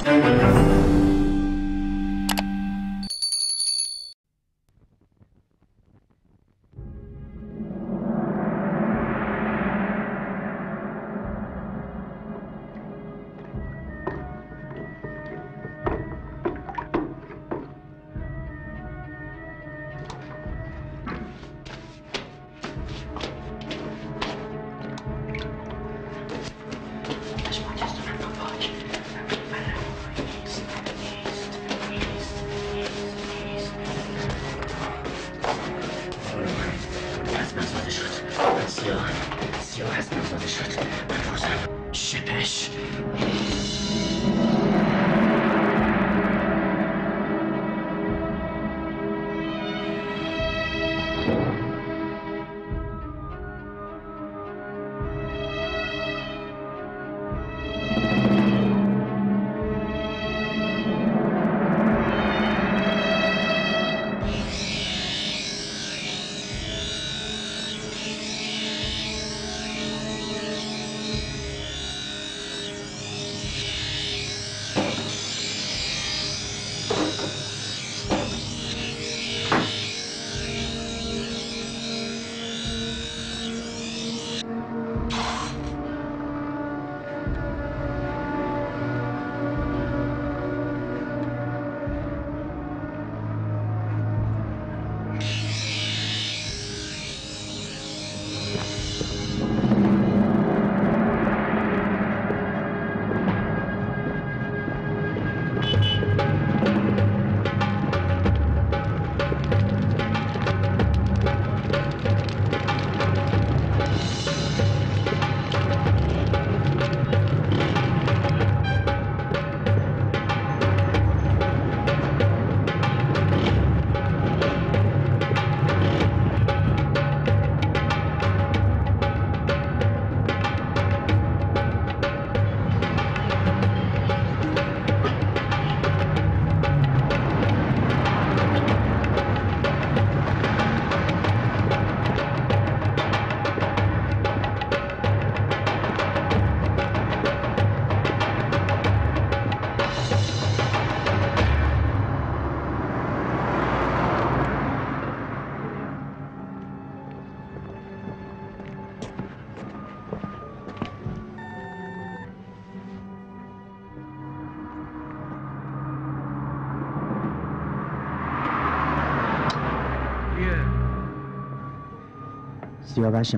سیاوشم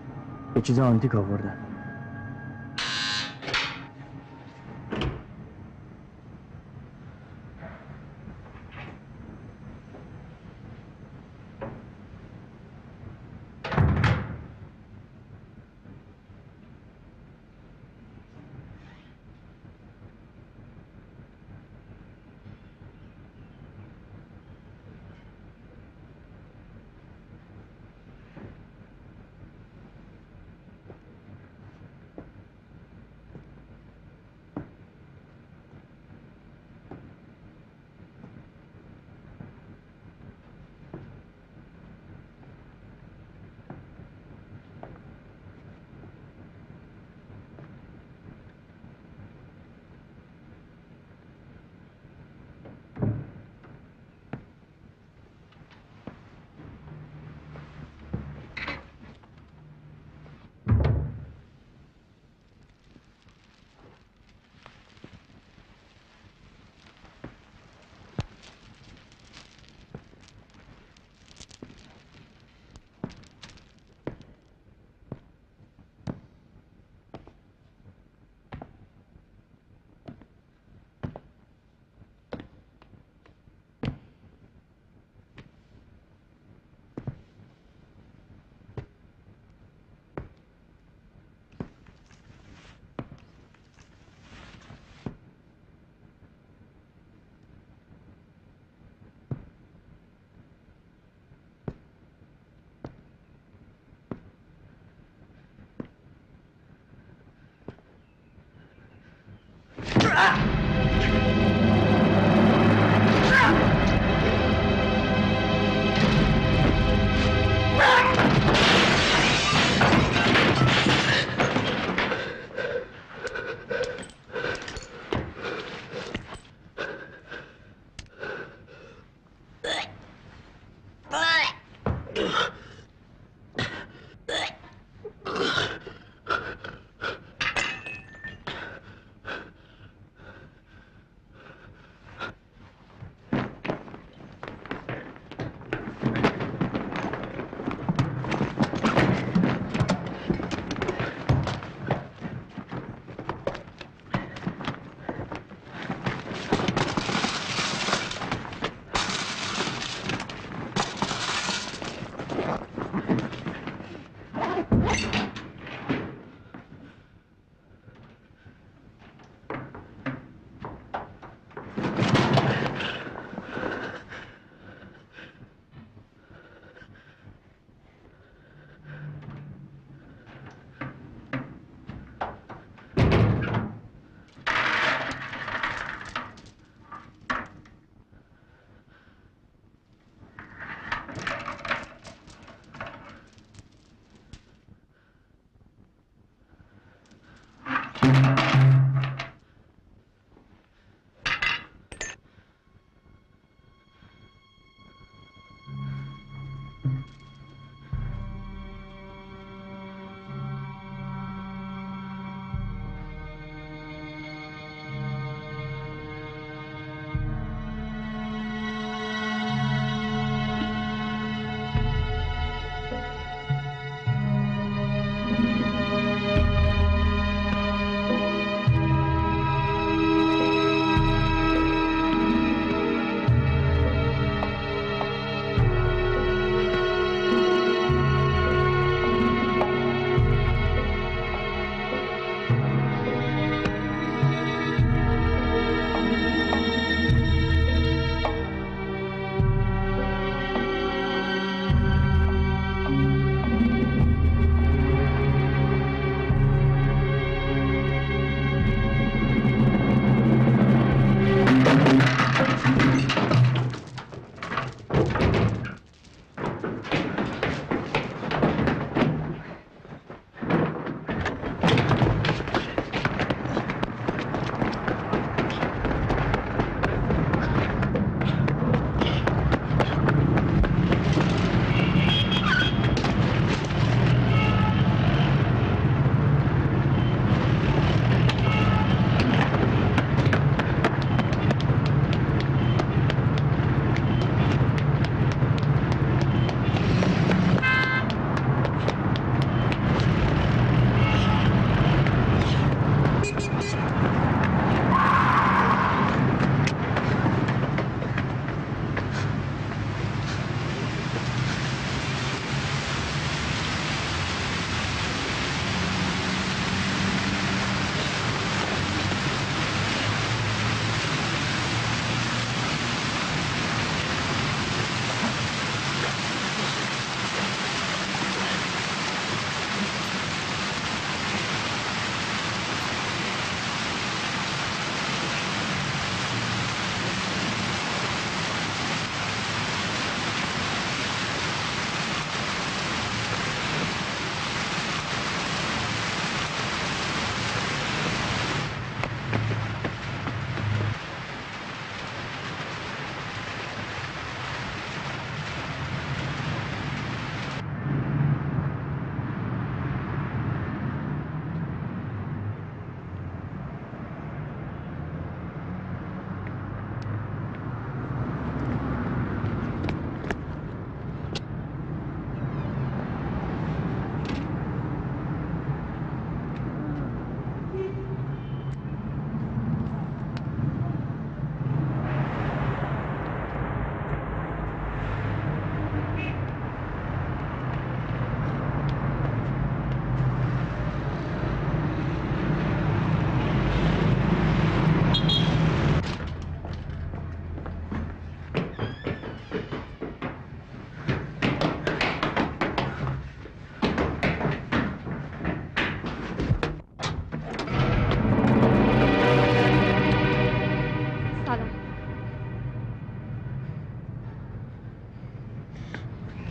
یه چیز آنتیک آوردن.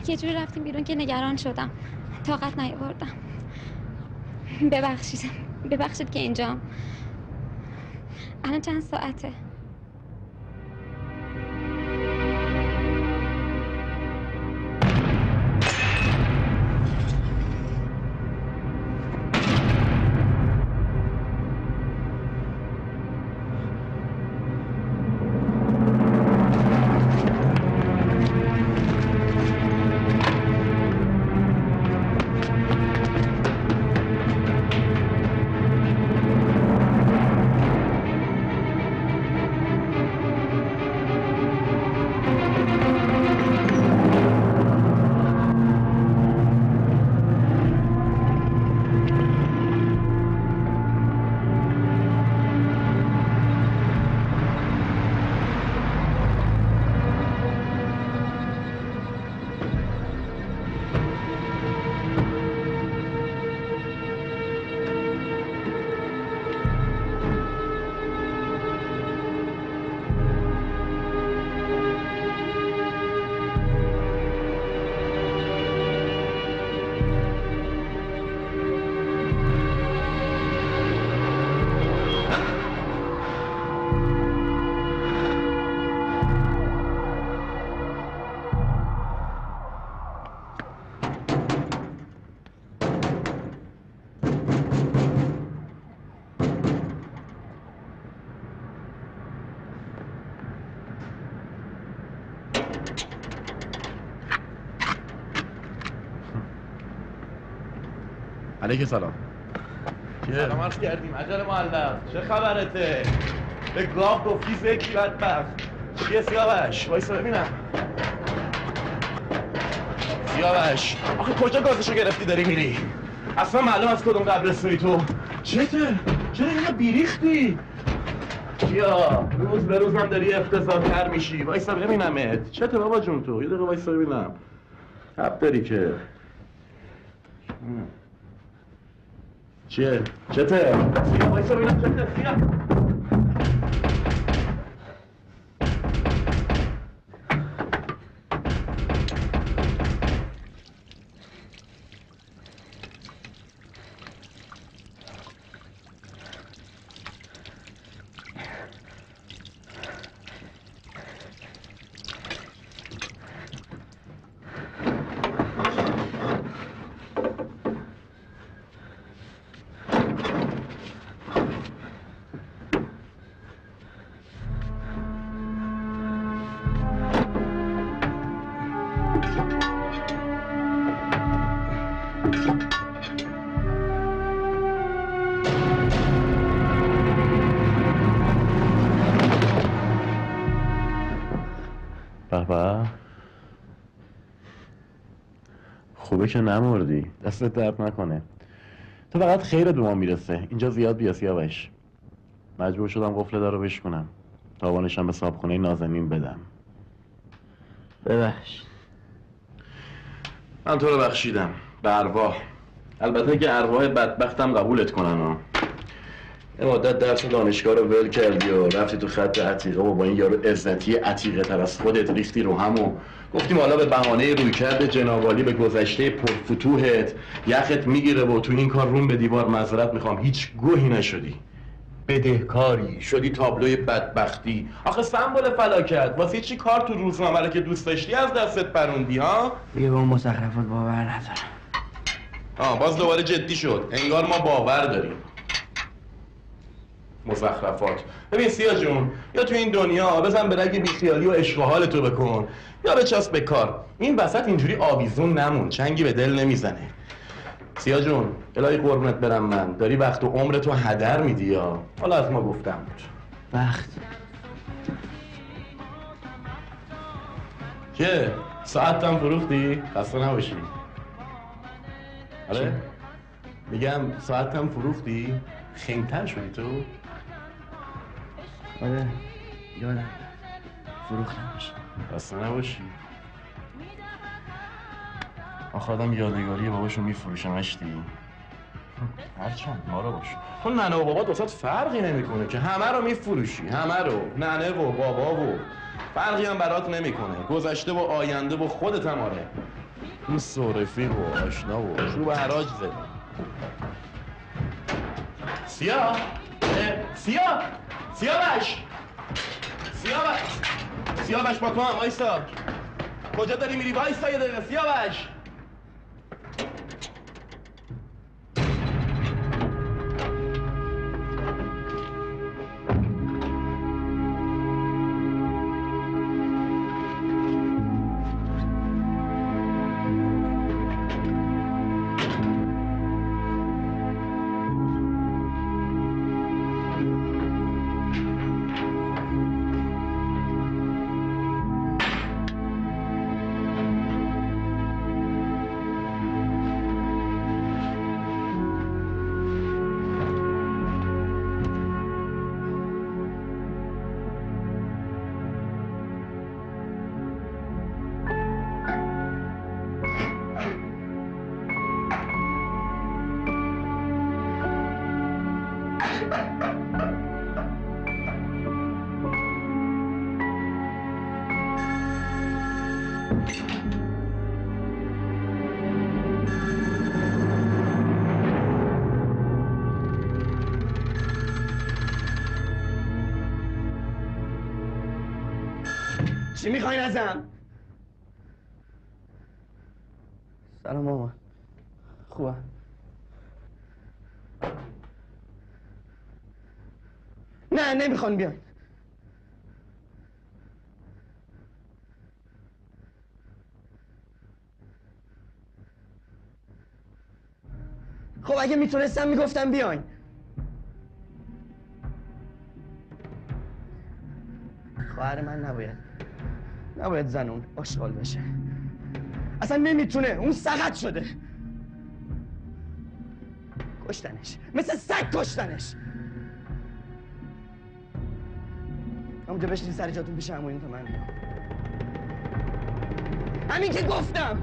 یه جوری رفتیم بیرون که نگران شدم. طاقت نیاوردم. ببخشید که اینجام. الان چند ساعته؟ علیک سلام. سلام عرض کردیم. عجل معلم چه خبرته؟ به گاو گفتی فکری بدبخت. چیه سیاوش؟ وایسا ببینم. سیاوش آخه کجا گازشو گرفتی داری میری؟ اصلا معلوم از کدوم قبرستونی تو؟ چته؟ چرا اینو بیریختی؟ یا روز به روز هم داری افتضاح‌تر میشی. وایسا ببینمت. چته بابا جون تو؟ یه دقیقه وایسا ببینم. تب داری که. چیه؟ چته؟ سیاه وایسا ببینم چته؟ سیاه بابا خوبه که نمردی. دستت درد نکنه. تو فقط خیرت به ما میرسه. اینجا زیاد بیا سیاوش. مجبور شدم قفل در رو بشکنم. تاوانشم به صاحبخونه نازنین بدم. ببخش. من تو رو بخشیدم به ارواح. البته که ارواح بدبختم قبولت کنن ها. یه مدت درس دانشگاه رو ول کردی و رفتی تو خط عتیقه و با این یارو عزتی عتیقه تر از خودت ریختی رو هم و گفتیم حالا به بهانه رویکرد جنابعالی به گذشته پرفتوحت یخت میگیره و تو این کار روم به دیوار معذرت میخوام. هیچ گوهی نشدی. بدهکاری شدی تابلوی بدبختی. آخه سمبل فلاکت واسه چی کار تو روزنامه رو که دوست داشتی از دستت پروندی ها؟ دیگه به اون مزخرفات باور ندارم. باز دوباره جدی شد. انگار ما باور داریم. مزخرفات. ببین سیاه جون، یا تو این دنیا بزن به رگ بیخیالی و عشق و حالتو بکن یا بچسب به کار. این وسط اینجوری آویزون نمون. چنگی به دل نمیزنه. سیاه جون الهی قربونت برم من. داری وقت و عمرتو هدر میدی یا حالا از ما گفتم بود. وقت که ساعتم فروختی؟ خسته نباشی. آره؟ میگم ساعتم فروختی؟ خنگ‌تر شدی تو؟ آره یادم فروختمش. خسته نباشی. آخه آدم یادگاری باباشو میفروشه مشتی. هرچند ما رو باش. تو ننه و بابات واسات فرقی نمیکنه که همه رو میفروشی. همه رو. ننه و بابا و فرقی هم برات نمیکنه. گذشته و آینده و خودت هم. آره دوست و رفیق و آشنا و شروع به حراج زد. سیاوش با تو هم وایسا. کجا داری میری؟ وایسا یه دقیقه سیاوش. چی میخواین ازم؟ سلام مامان. خوبه؟ نه نمیخوان بیان. خب اگه میتونستم میگفتم بیاین. خواهر من نباید زنون آشغال بشه. اصلا نمیتونه. اون سقط شده. کشتنش. مثل سگ کشتنش. همونجا بشین سر جاتون پیش عمویی تا من بیام. همین که گفتم.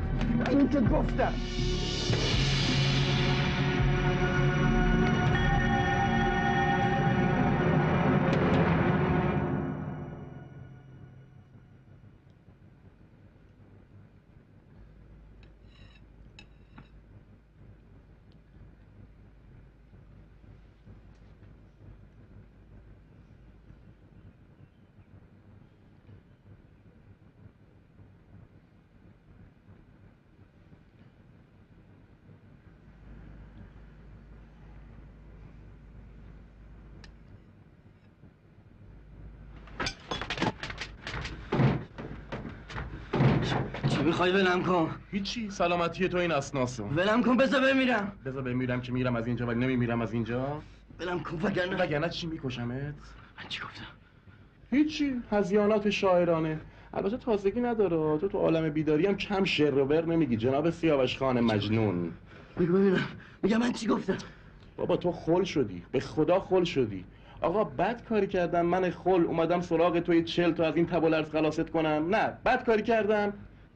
چی میخوای ولم کن؟ هیچی، سلامتی تو این اسناسو. ولم کن بذار بمیرم که میرم از اینجا ولی نمیمیرم از اینجا. ولم کن وگرنه چی میکشمت؟ من چی گفتم؟ هیچی، هذیانات شاعرانه. البته تازگی نداره. تو عالم بیداری هم کم شعر و بر نمیگی جناب سیاوش خان مجنون. بگو ببینم. میگم من چی گفتم؟ بابا تو خل شدی، به خدا خل شدی. آقا بد کاری کردم من خل اومدم سراغ توی 40 تا از این تب و لرز خلاصت کنم؟ نه بد کاری کردم.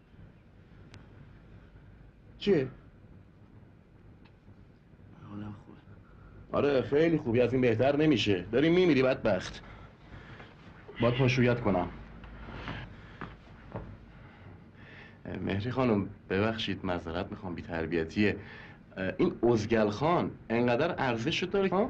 چیه؟ حالم خوبه. آره خیلی خوبی، از این بهتر نمیشه. داری میمیری بدبخت. باید پاشویت کنم. مهری خانم ببخشید معذرت میخوام، بی تربیتیه. این ازگل خان انقدر ارزش داره ها؟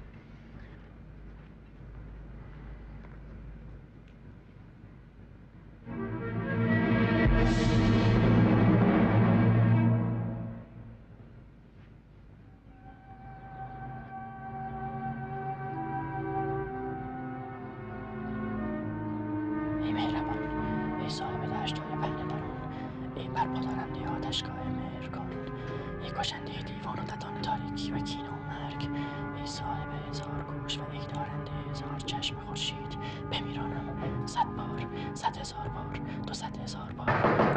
ای مهربان، ای صاحب دشت‌های پهنه درون، ای برپادرنده آتشگاه مهرگان، ای کشنده دیوان و ددان تاریکی و کینه و مرگ، ای صاحب هزار گوش و ای دارنده هزار چشم خورشید، بمیرانم 100 بار، 100,000 بار، 200,000 بار.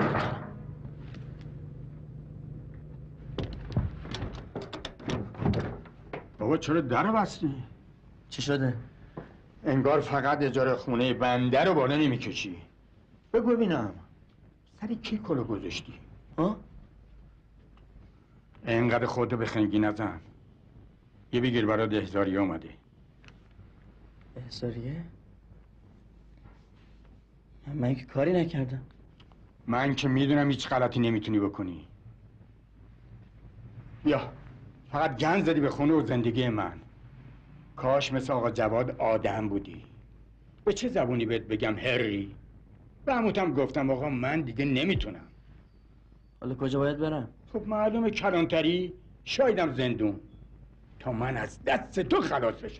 بابا چرا در بستی؟ چی شده؟ انگار فقط اجاره خونه بنده رو بالا نمیکشی. بگو ببینم سری کی کلو گذاشتی؟ ها؟ انقدر خودتو به خنگی نزن. یه بگیر برات احضاریه اومده. احضاریه؟ من که کاری نکردم. من که میدونم هیچ غلطی نمیتونی بکنی. بیا فقط گند زدی به خونه و زندگی من. کاش مثل آقا جواد آدم بودی. به چه زبونی بهت بگم هری؟ به عموتم گفتم آقا من دیگه نمیتونم. حالا کجا باید برم؟ خب معلومه کلانتری، شایدم زندون، تا من از دست تو خلاص بشم.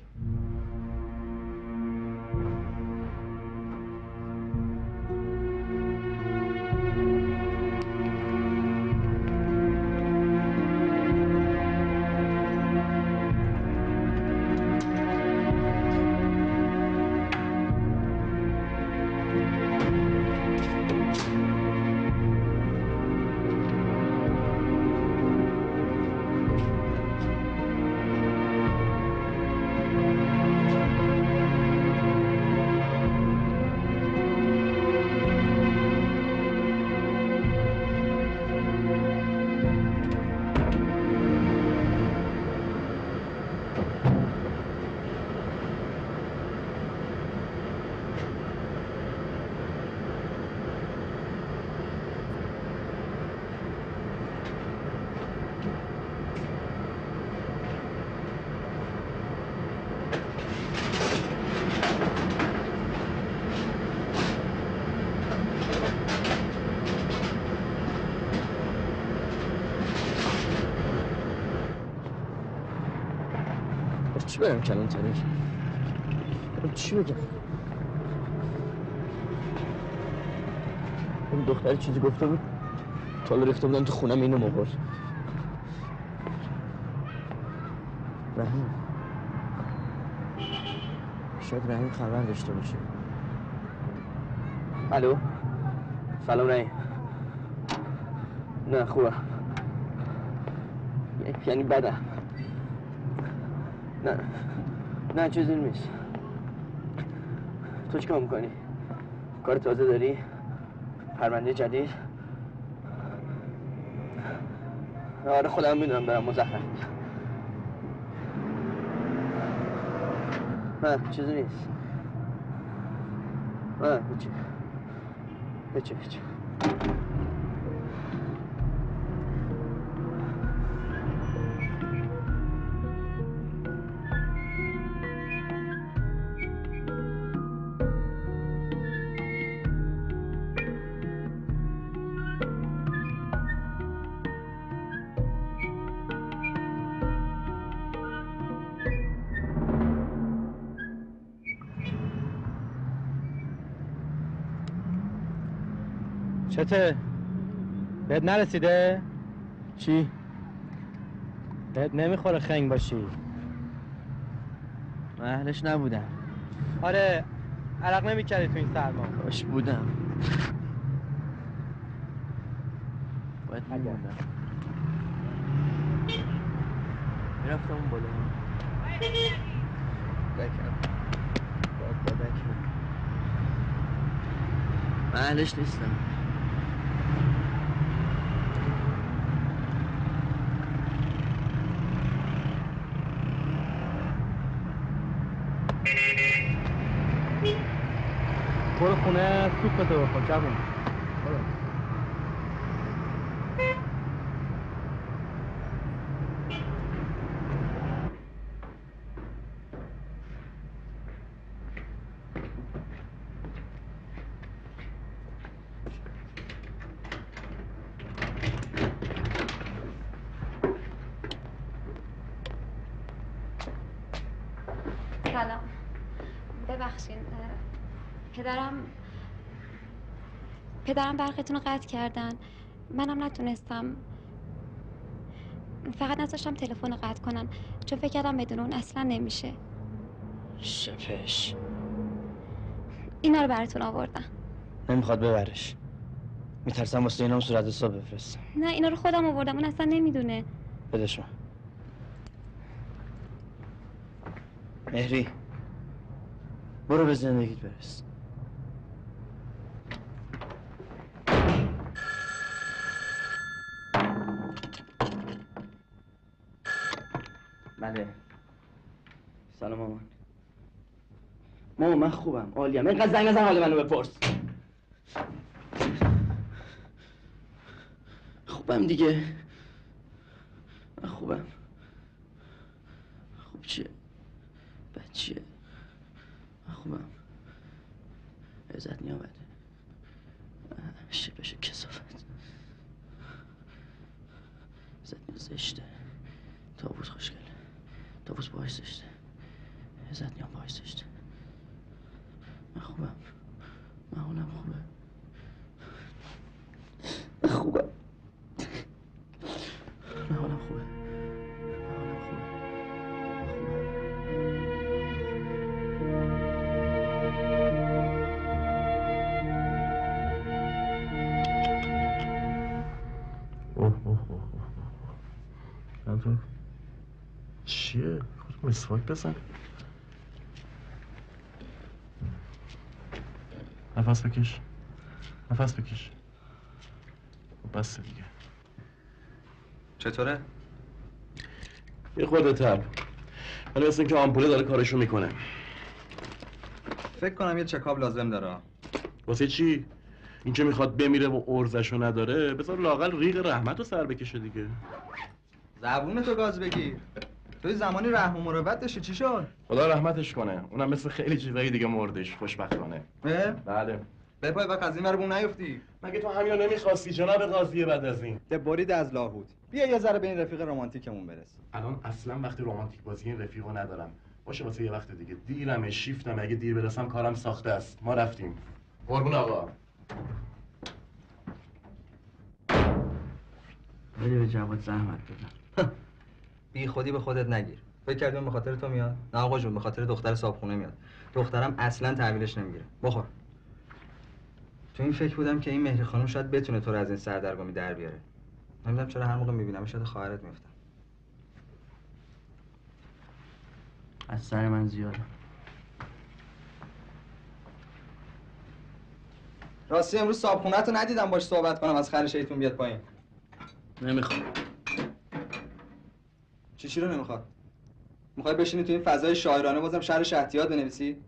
چی برم کلانتری؟ چی بگم؟ اون دختری چیزی گفته بود تا حالا ریخته بودم تو خونم اینو مبار. رحیم شاید رحیم خبر داشته باشه. الو سلام رحیم. نه خوبه، یعنی بدم. نه چیزی نیست. تو چیکار میکنی؟ کار تازه داری؟ پرونده جدید؟ آره خودم میدونم برم مزخرف. نه چیزی نیست. نه هیچی. چته؟ بهت نرسیده؟ چی؟ بهت نمیخوره خنگ باشی. من اهلش نبودم. آره عرق نمیکردی تو این سرما. باش بودم، باید میموندم. میرفتم اون بالا بکم. من اهلش نیستم. برو خونه سوپتو بخور جوون. برو. سلام، ببخشید پدرم برقتون رو قطع کردن. منم نتونستم، فقط نذاشتم تلفن رو قطع کنن چون فکر کردم بدون اون اصلا نمیشه. شپش اینا رو براتون آوردم. نمیخواد ببرش، میترسم واسه اینام صورت حساب بفرستم. نه اینا رو خودم آوردم، اون اصلا نمیدونه. بدش من. مهری برو به زندگیت برس. بله سلام مامان من خوبم، عالیم. اینقدر زنگ نزن حال منو بپرس. خوبم دیگه. من خوبم. خوب چیه؟ بد چیه؟ من خوبم. عزت نیامده. شبش کسافت. عزت نیا زشته. تابوت خوشگله. تابوت باعث زشته. عزت نیا باعث زشته. من خوبم. من حالم خوبه. من خوبم. من حالم خوبه. چیه؟ خود مسواک بزن. نفس بکش. نفس بکش. بس دیگه. چطوره؟ یه خورده تب. ولی مثل اینکه آمپوله داره کارشو میکنه. فکر کنم یه چکاب لازم داره. واسه چی؟ این که میخواد بمیره و ارزشو نداره، بذار لااقل ریق رحمت رو سر بکشه دیگه. زبونتو گاز بگیر. توی زمانی رحم و مروت داشتی چی شد؟ خدا رحمتش کنه. اونم مثل خیلی چیزایی دیگه مردش خوشبختانه. بله. بپای وقت از این ور بوم نیفتی. مگه تو همینو نمیخواستی جناب قاضی بعد از این؟ ده برید از لاهوت. بیا یه ذره به این رفیق رمانتیکمون برس. الان اصلا وقتی رمانتیک بازی این رفیقو ندارم. باشه واسه یه وقت دیگه. دیرمه، شیفتم، اگه دیر برسم کارم ساخته است. ما رفتیم. قربون آقا. بده به جواد زحمت بدم. بی خودی به خودت نگیر. فکر کردیم به خاطر تو میاد؟ نه آقا جون، به خاطر دختر صابخونه میاد. دخترم اصلا تحویلش نمیگیره. بخور. تو این فکر بودم که این مهری خانم شاید بتونه تو رو از این سردرگمی در بیاره. نمیدونم چرا هر موقع میبینمش شاید خواهرت میفتم. از سر من زیاده. راستی امروز صابخونه‌تو ندیدم باش صحبت کنم از خر شیطون بیاد پایین. نمیخوام. چی رو نمیخواد؟ میخوای بشینی تو این فضای شاعرانه بازم شعر شهتیات بنویسی؟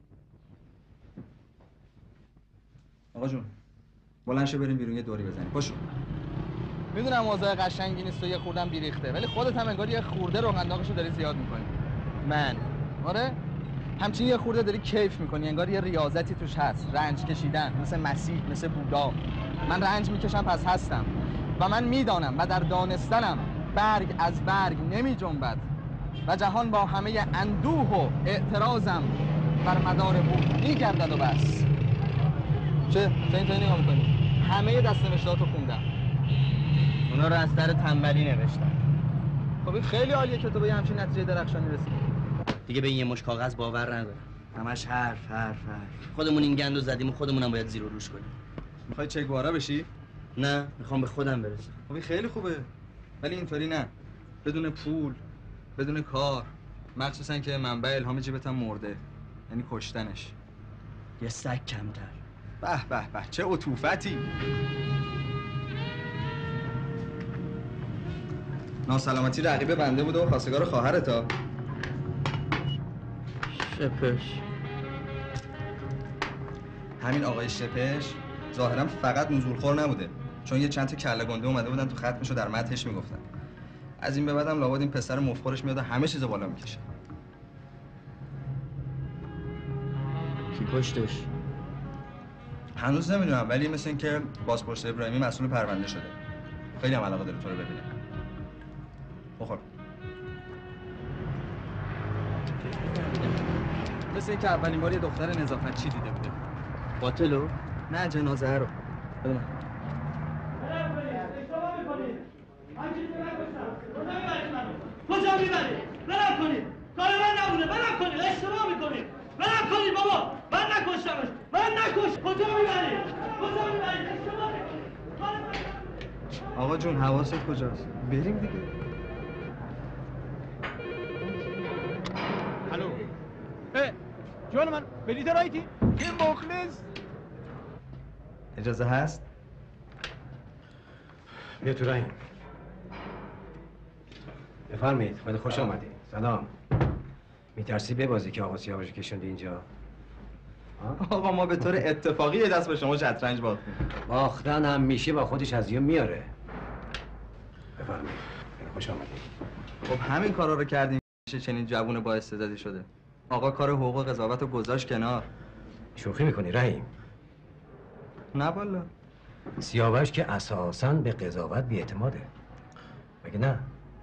آقا جون بلند شو بریم بیرون یه دوری بزنیم. پاشو. میدونم موضوع قشنگی نیست و یه خوردم بیریخته، ولی خودت هم انگار یه خورده روغنداغشو داری زیاد میکنی. من آره؟ همچین یه خورده داری کیف میکنی، انگار یه ریاضتی توش هست، رنج کشیدن، مثل مسیح، مثل بودا. من رنج میکشم پس هستم و من میدانم و در دانستنم برگ از برگ نمی جنبد و جهان با همه اندوه و اعتراضم بر مدار بود میگردد و بس. چه اینطوری نگاه میکنی؟ همه دست‌نوشته‌هاتو خوندم. اونا رو از سر تنبلی نوشتم. خب این خیلی عالیه که تو به همچین نتیجه درخشانی رسیدی. دیگه به این یه مش کاغذ باور ندارم. همش حرف. خودمون این گندو زدیم و خودمونم باید زیر و روش کنیم. میخوای چگوارا بشی؟ نه، میخوام به خودم برسم. خب این خیلی خوبه. ولی اینطوری نه. بدون پول، بدون کار، مخصوصا که منبع الهام جیبت هم مرده. یعنی کشتنش. یه سگ کمتر. به چه عطوفتی. ناسلامتی رقیب بنده بوده و خواستگار خواهرتا. شپش. همین آقای شپش ظاهرا فقط نزولخور نبوده، چون یه چند تا کله گنده اومده بودن تو ختمشو در مدحش میگفتن. از این به بعدم لابد این پسر مفخورش میاد و همه چیزو بالا میکشه. کی کشتش؟ هنوز نمیدونم، ولی مثل اینکه بازپرس ابراهیمی مسئول پرونده شده. خیلی هم علاقه داره تو رو ببینه. بخور. مثل اینکه اولین بار یه دختر نظافتچی دیده بوده. قاتلو؟ نه جنازه رو. ببینم. کجا میبری؟ برم کنید. کار من نبوده. برم کنید. اشتباه میکنید. برم کنید بابا. من نکشتمش. من نکش. کجا میبری؟ اشتباه میکنید. آقا جون حواست کجاست؟ بریم دیگه. الو. جان من بلیط رایتی؟ یه مخلص. اجازه هست؟ بیا تو رای. بفرمایید. خیلی خوش آمدید. سلام. میترسی ببازی که آقا سیاوش کشوندی اینجا؟ آقا ما به طور اتفاقی یه دست به شما شطرنج باختیم. باختن هم میشه با خودش هزیون میاره. بفرمایید. خیلی خوش آمدید. خب همین کارا رو کردیم میشه چنین جوون با استعدادی شده. آقا کار حقوق و قضاوت رو گذاشت کنار. شوخی میکنی رحیم؟ نه والا. سیاوش که اساساً به قضاوت بی‌اعتماده. مگه نه؟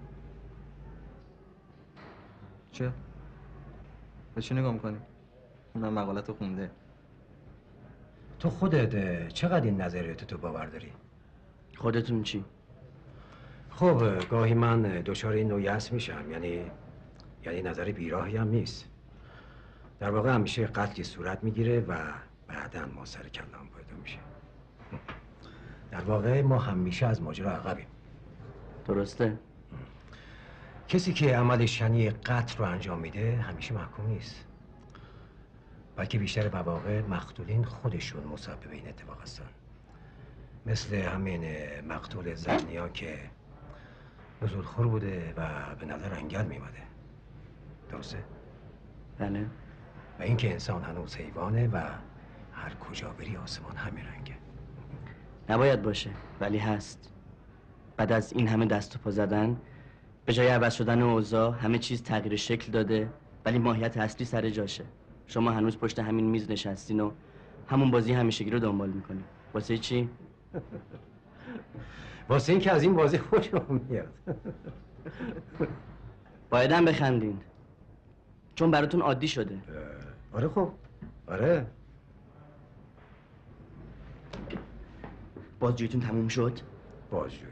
چه؟ به چی نگاه میکنی؟ اونم مقالت خونده. تو خودت چقدر این نظریات تو باور داری؟ خودتون چی؟ خب گاهی من دچار این نوع یأس میشم، یعنی نظر بیراهی هم نیست. در واقع همیشه قتلی صورت میگیره و بعداً ما سر کلام پیدا میشه. در واقع ما همیشه از ماجرا عقبیم. درسته؟ کسی که عمل شنیع قتل رو انجام میده همیشه محکوم نیست، بلکه بیشتر مواقع مقتولین خودشون مسبب این اتفاق هستن. مثل همین مقتول زنیا که نزولخور بوده و به نظر انگل میمده. درسته؟ بله. و اینکه انسان هنوز حیوانه و هر کجا بری آسمان همین رنگه. نباید باشه ولی هست. بعد از این همه دست و پا زدن به جای عوض شدن اوضاع همه چیز تغییر شکل داده، ولی ماهیت اصلی سر جاشه. شما هنوز پشت همین میز نشستین و همون بازی همیشگی رو دنبال میکنین. واسه چی؟ واسه اینکه از این بازی خوشم میاد. بایدم بخندین چون براتون عادی شده. آره خب آره. بازجوییتون تموم شد؟ بازجویی؟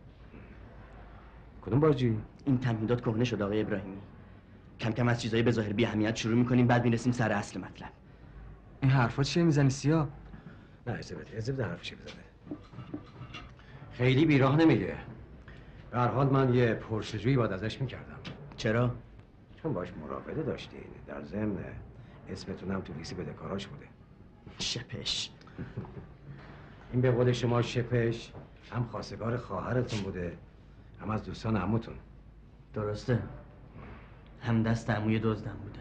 کدوم بازجویی؟ این تمهیدات کهنه شد آقای ابراهیمی. کم کم از چیزای به ظاهر بی اهمیت شروع میکنیم، بعد میرسیم سر اصل مطلب. این حرفا چیه میزنی سیاه؟ نه اجازه بده حرفش بزنه. خیلی بیراه نمیگه. به هر حال من یه پرسجویی باید ازش میکردم. چرا؟ چون باش مراوده داشتین. در ضمن اسمتونم تو لیست بدهکاراش بوده. شپش. این به قول شما شپش هم خواستگار خواهرتون بوده هم از دوستان عموتون. درسته. هم دست عموی دزدم بوده.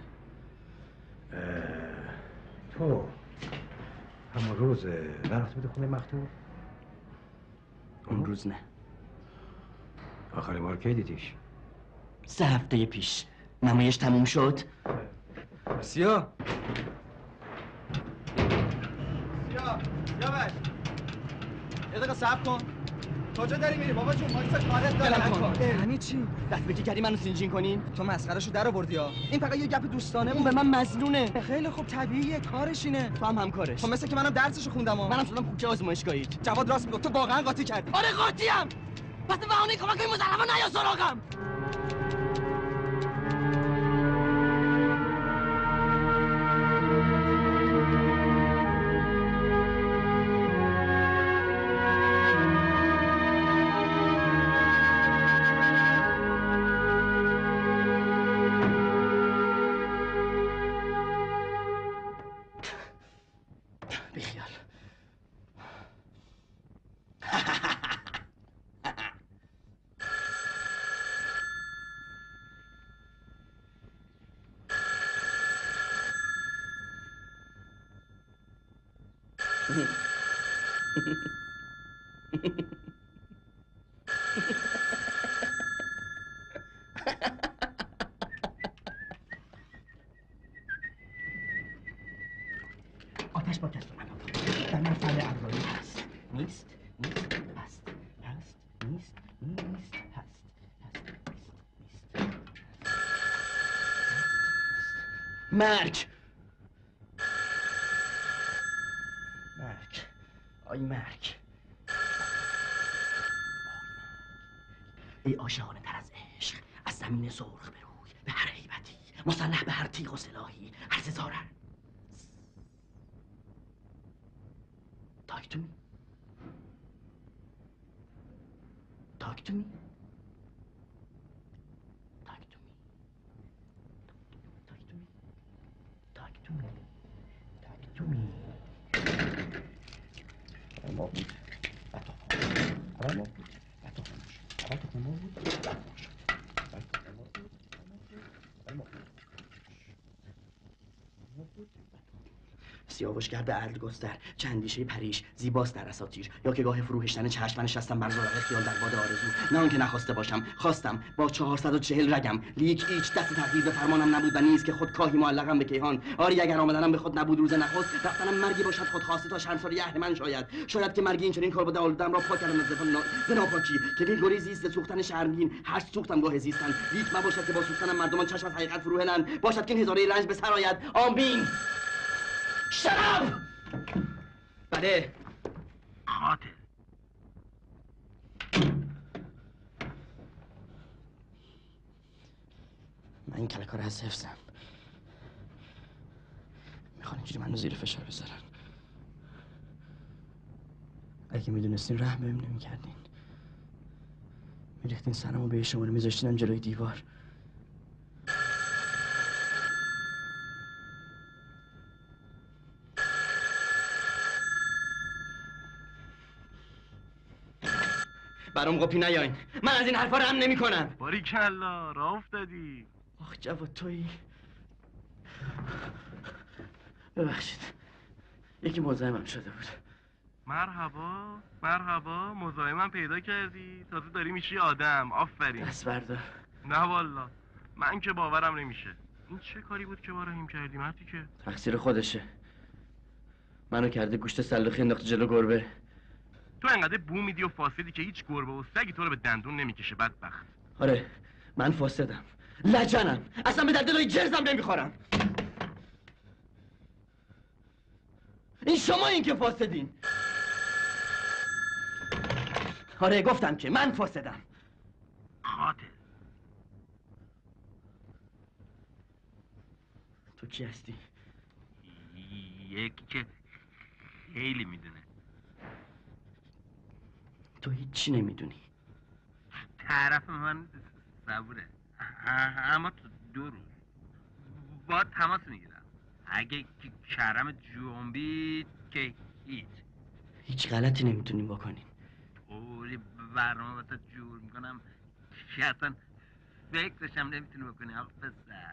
تو همون روز نرفته بوده خونه مقتول؟ اون روز نه. آخرین بار کی دیدیش؟ 3 هفته پیش. نمایش تموم شد. سیاه یاوش یه دقیقه صبر کن. کجا داری میری بابا جون؟ وایسا کارت دارم. یعنی چی؟ دست به کردی منو سینجین کنین؟ تو مسخرهشو در آوردی ها. این فقط یه گپ دوستانه اون بود. به من مظنونه. خیلی خوب طبیعیه کارش اینه. تو هم همکارش. خب مثل که منم درسشو خوندم ها. منم شدم کوچه آزمایشگاهیت. جواد راست میگه. تو واقعا قاطی کردی. آره قاطیم. پس بهانه کمک این مزخرفا نیا سراغم. بیخیال. آتش با کس من در من فعل ابرایی هست. نیست هست نیست هست مرگ. آی مرگ. ای عاشقانه تر از عشق، از زمین سرخ به روی، به هر هیبتی، مسلح به هر تیغ و سلاحی، هر سزاره. Talk to me. Talk to me. Talk to me. Talk to me. Talk to me. Talk to me. موجود. سیاوشگر به عدل گستر، چندیشه پریش زیباست در اساطیر، یا که گاه فروهشتن چشم نشستم بر زرق خیال در باد آرزو. نه آنکه نخواسته باشم، خواستم با 440 رگم، لیک هیچ دست تقدیر به فرمانم نبود و نیز که خود کاهی معلقم به کیهان. آری اگر آمدنم به خود نبود روز نخست، رفتنم مرگی باشد خود خواسته تا شرمساری اهل من شاید که مرگی این چنین کار بوده آلودم را پاک کردم از ناپاکی، که بی گریزی است سوختن شرمگین، هشت سوختم گاه زیستن، لیک مباشد که با سوختنم مردمان چشم از حقیقت فرو هلند، باشد که این هزاره رنج به سر آید. آمین. شرف. بله. قاتل. من این کلکار از حفظم. میخوان اینجوری منو زیر فشار بذارن. اگه میدونستین رحم بهم نمیکردین، میریختین سرمو به شما رو میذاشتینم جلوی دیوار. برام قپی نیاین، من از این حرفا رحم نمیکنم. باریکلا راه افتادی. آخ جواد تویی. ببخشید، یکی مزاحمم شده بود. مرحبا مزاحمم پیدا کردی، تازه داری میشی آدم. آفرین. دست بردار. نه والا من که باورم نمیشه. این چه کاری بود که ما رحم کردی مردی که؟ تقصیر خودشه، منو کرده گوشت سلاخی انداخته جلو گربه. تو انقدر بو میدی و فاسدی که هیچ گربه و سگی تو رو به دندون نمیکشه بدبخت. آره من فاسدم، لجنم، اصلا به درد لای جرزم نمیخورم. این شما این که فاسدین. آره گفتم که من فاسدم. قاتل. تو کی هستی؟ یکی که خیلی میدونه. تو هیچی نمیدونی. طرف من صبوره، اما تو 2 روز با تماس میگیرم. اگه کرم جنبید که هیچ غلطی نمیتونیم بکنیم. طوری برنامه واسه جور میکنم که اصلا فکرشم نمیتونی بکنی. آقا پسر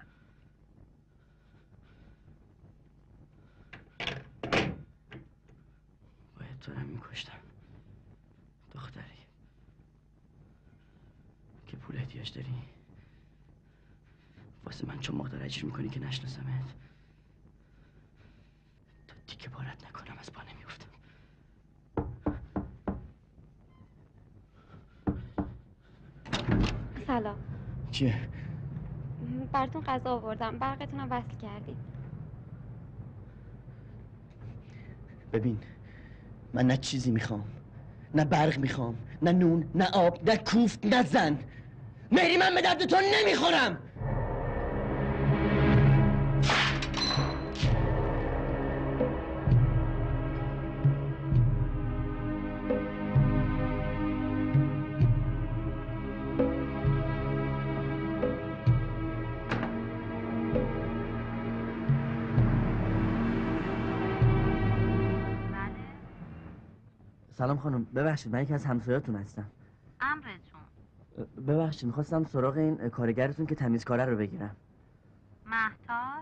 باید تو رو میکشتم دختری که پول احتیاج داری. واسه من چون مقدار اجیر میکنی که نشناسمت، تا دیگه بارت نکنم از پا نمیفتم. سلام. چیه؟ براتون غذا آوردم، برقتونم وصل کردید. ببین من نه چیزی میخوام، نه برق میخوام، نه نون، نه آب، نه کوفت، نه زن. مهری من به درد تو نمیخورم. سلام خانم، ببخشید من یکی از همسایه‌تون هستم. امرتون. ببخشید میخواستم سراغ این کارگرتون که تمیزکاره رو بگیرم. محتاج؟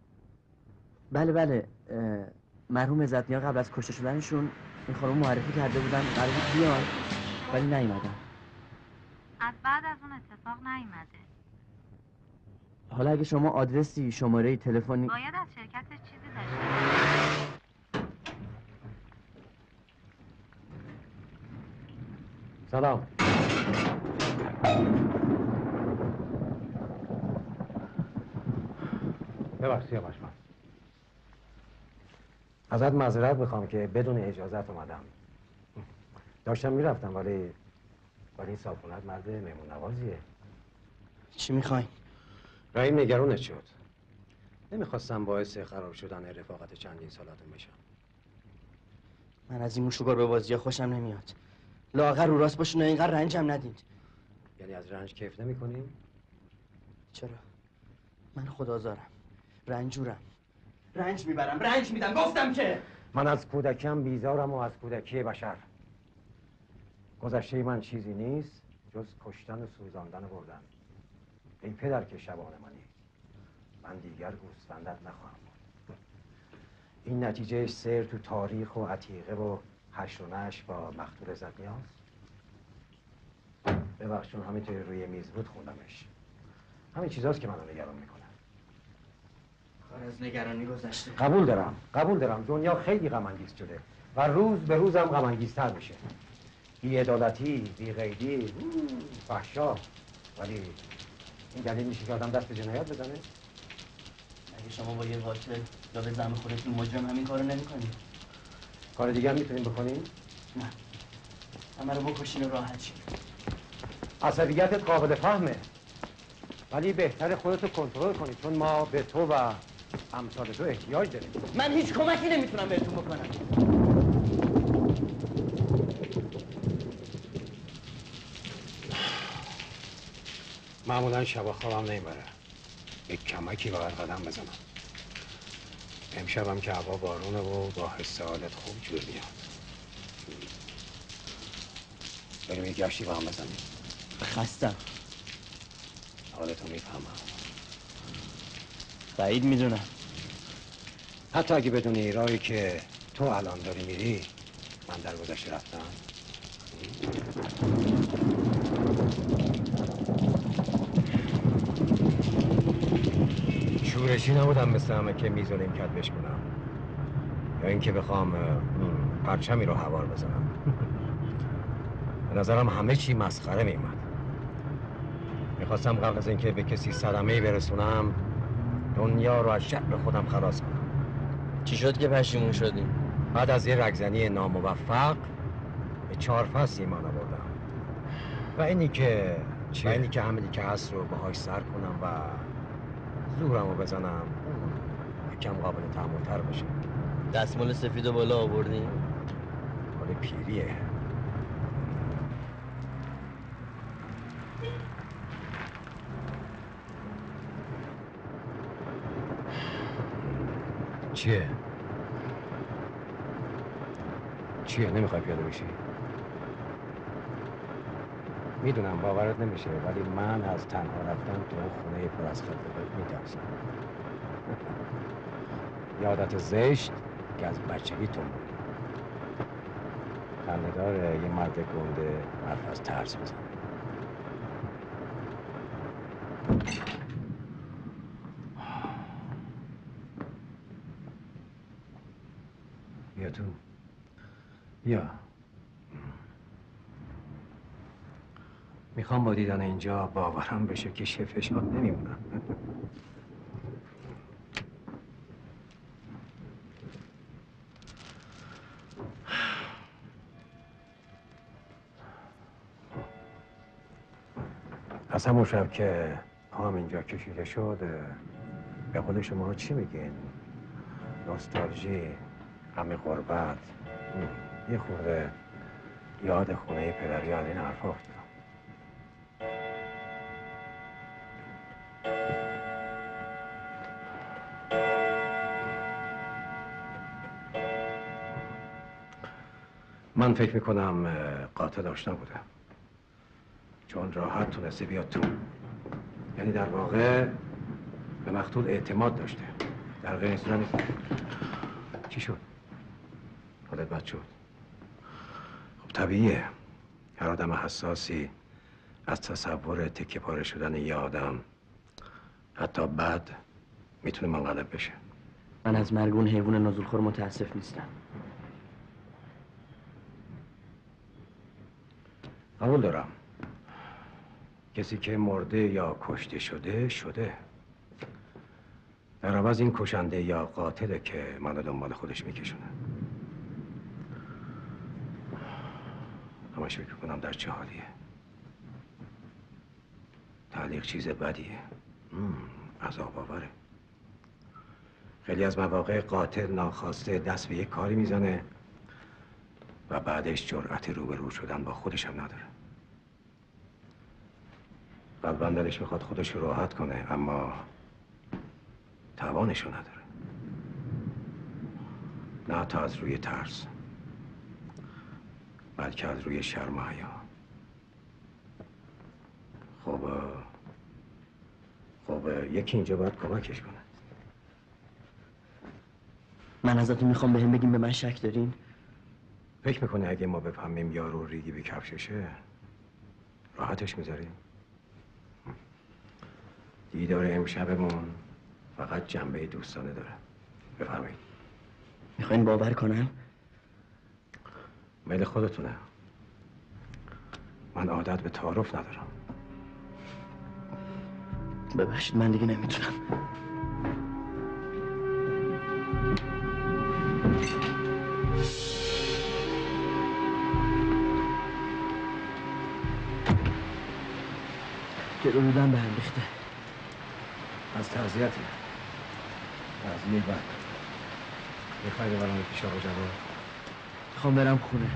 بله مرحوم عزت‌نیا قبل از کشته شدنشون این خانم معرفی کرده بودن قرار بود بیان ولی نیومدن. از بعد از اون اتفاق نیومده. حالا اگه شما آدرسی، شماره تلفنی باید از شرکتش چیزی داشته. سلام. ببخشید سیاوش من ازت معذرت میخوام که بدون اجازت اومدم. داشتم میرفتم ولی این صاحبخونه‌ات مرد مهمون نوازیه. چی میخواین؟ رحیم نگرانت شد. نمیخواستم باعث خراب شدن رفاقت چندین سالتون بشم. من از این موشوگار به بازی خوشم نمیاد. لاغر رو راست باشین و اینقدر رنجم ندید. یعنی از رنج کیف نمی‌کنی؟ چرا؟ من خدازارم، رنجورم، رنج میبرم، رنج میدم. گفتم که من از کودکیم بیزارم و از کودکی بشر. گذشته من چیزی نیست جز کشتن و سوزاندن و بردن. ای پدر که شبان منی، من دیگر گوسفندت نخواهم. این نتیجه سیر تو تاریخ و عتیقه و حشر و نشر با مقتول زدیان؟ ببخش چون همینطوری روی میز بود خوندمش. همین چیزاست که منو نگران میکنه. کار از نگرانی گذشته. قبول دارم دنیا خیلی غم انگیز شده و روز به روزم غم انگیزتر میشه. بی‌عدالتی، بی‌قیدی، فحشا. ولی این دلیل میشه که آدم دست به جنایت بزنه؟ اگه شما با یه قاتل یا به زعم خودتون مجرم همین کارو نمی‌کنید. کار دیگه هم میتونیم بکنیم؟ نه. همه رو بکشین و راحت شید. عصبیتت قابل فهمه. ولی بهتر خودتو کنترل کنی چون ما به تو و امثال تو احتیاج داریم. من هیچ کمکی نمیتونم بهتون بکنم. معمولا شبا خوابم نمیبره. یک کمکی باید قدم بزنم. امشبم که هوا بارونه و با حس حالت خوب جور میاد. بریم یک گشتی با هم بزنیم. خستم. حالتو میفهمم. بعید میدونم. حتی اگه بدونی راهی که تو الان داری میری من در گذشته رفتم. شورشی نبودم مثل همه که میز و نیمکت بشکنم یا اینکه بخوام پرچمی رو هوار بزنم. به نظرم همه چی مسخره میومد. میخواستم قبل از اینکه به کسی صدمه‌ای برسونم دنیا رو از شر خودم خلاص کنم. چی شد که پشیمون شدی؟ بعد از یه رگزنی ناموفق به 4 فصل ایمان آوردم و اینی که عملی که هست رو باهاش سر کنم و زورم رو بزنم یکم قابل تحمل‌تر بشه. دستمال سفید بالا آوردی؟ مال پیریه. چیه؟ نمیخوای پیاده بشی؟ میدونم باورت نمیشه ولی من از تنها رفتن تو اون خونه پر از خلقت میترسم. یه عادت زشت که از بچگی تو مونده. خنده‌داره یه مرد گنده حرف از ترس بزنه. بیا تو. بیا. میخوام با دیدن اینجا باورم بشه که شفشان نمیمونم. از همون شب که پام اینجا کشیده شد به قول شما چی میگین؟ نوستالژی، غم غربت، یه خورده یاد خونه پدری از این حرفا افتادم. من فکر میکنم قاتل آشنا بوده چون راحت تونسته بیاد تو. یعنی در واقع به مقتول اعتماد داشته. در غیر این صورت چی شد؟ حالت بد شد؟ خب طبیعیه. هر آدم حساسی از تصور تکه پاره شدن یه آدم حتی بد میتونه منقلب بشه. من از مرگ اون حیوان نزولخور متاسف نیستم. قبول دارم. کسی که مرده یا کشته شده. در عوض این کشنده یا قاتله که منو دنبال خودش میکشونه. همش فکر کنم در چه حالیه. تعلیق چیز بدیه. عذاب آوره. خیلی از مواقع قاتل ناخواسته دست به یک کاری میزنه و بعدش جرأت روبرو شدن با خودش هم نداره. قلباً دلش میخواد خودش رو راحت کنه اما توانشو نداره. نه تا از روی ترس بلکه از روی شرم و حیا. خب یکی اینجا باید کمکش کنه. من ازتون میخوام بهم بگیم به من شک دارین؟ فکر میکنه اگه ما بفهمیم یارو ریگی به کفششه راحتش میذاریم؟ دیدار امشبمون فقط جنبه دوستانه داره. بفرمایید. میخواین باور کنم؟ میل خودتونه. من عادت به تعارف ندارم. ببخشید من دیگه نمیتونم. گلو دودن به هم ریخته. از تعذیتی تعذیه بد. میخوای ببرم پیش آقا جواد؟ میخوام برم خونه.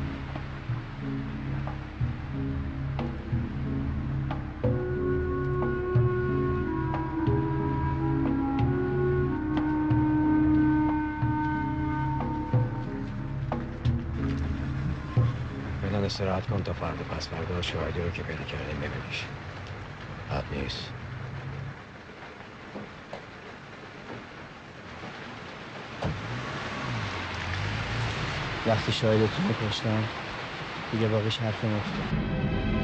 فعلا استراحت کن تا فردا پس فردا شاهدی رو که پیدا کردیم ببینیش. بد نیست. وقتی شاهدتون رو کشتم دیگه باقیش حرف مفته.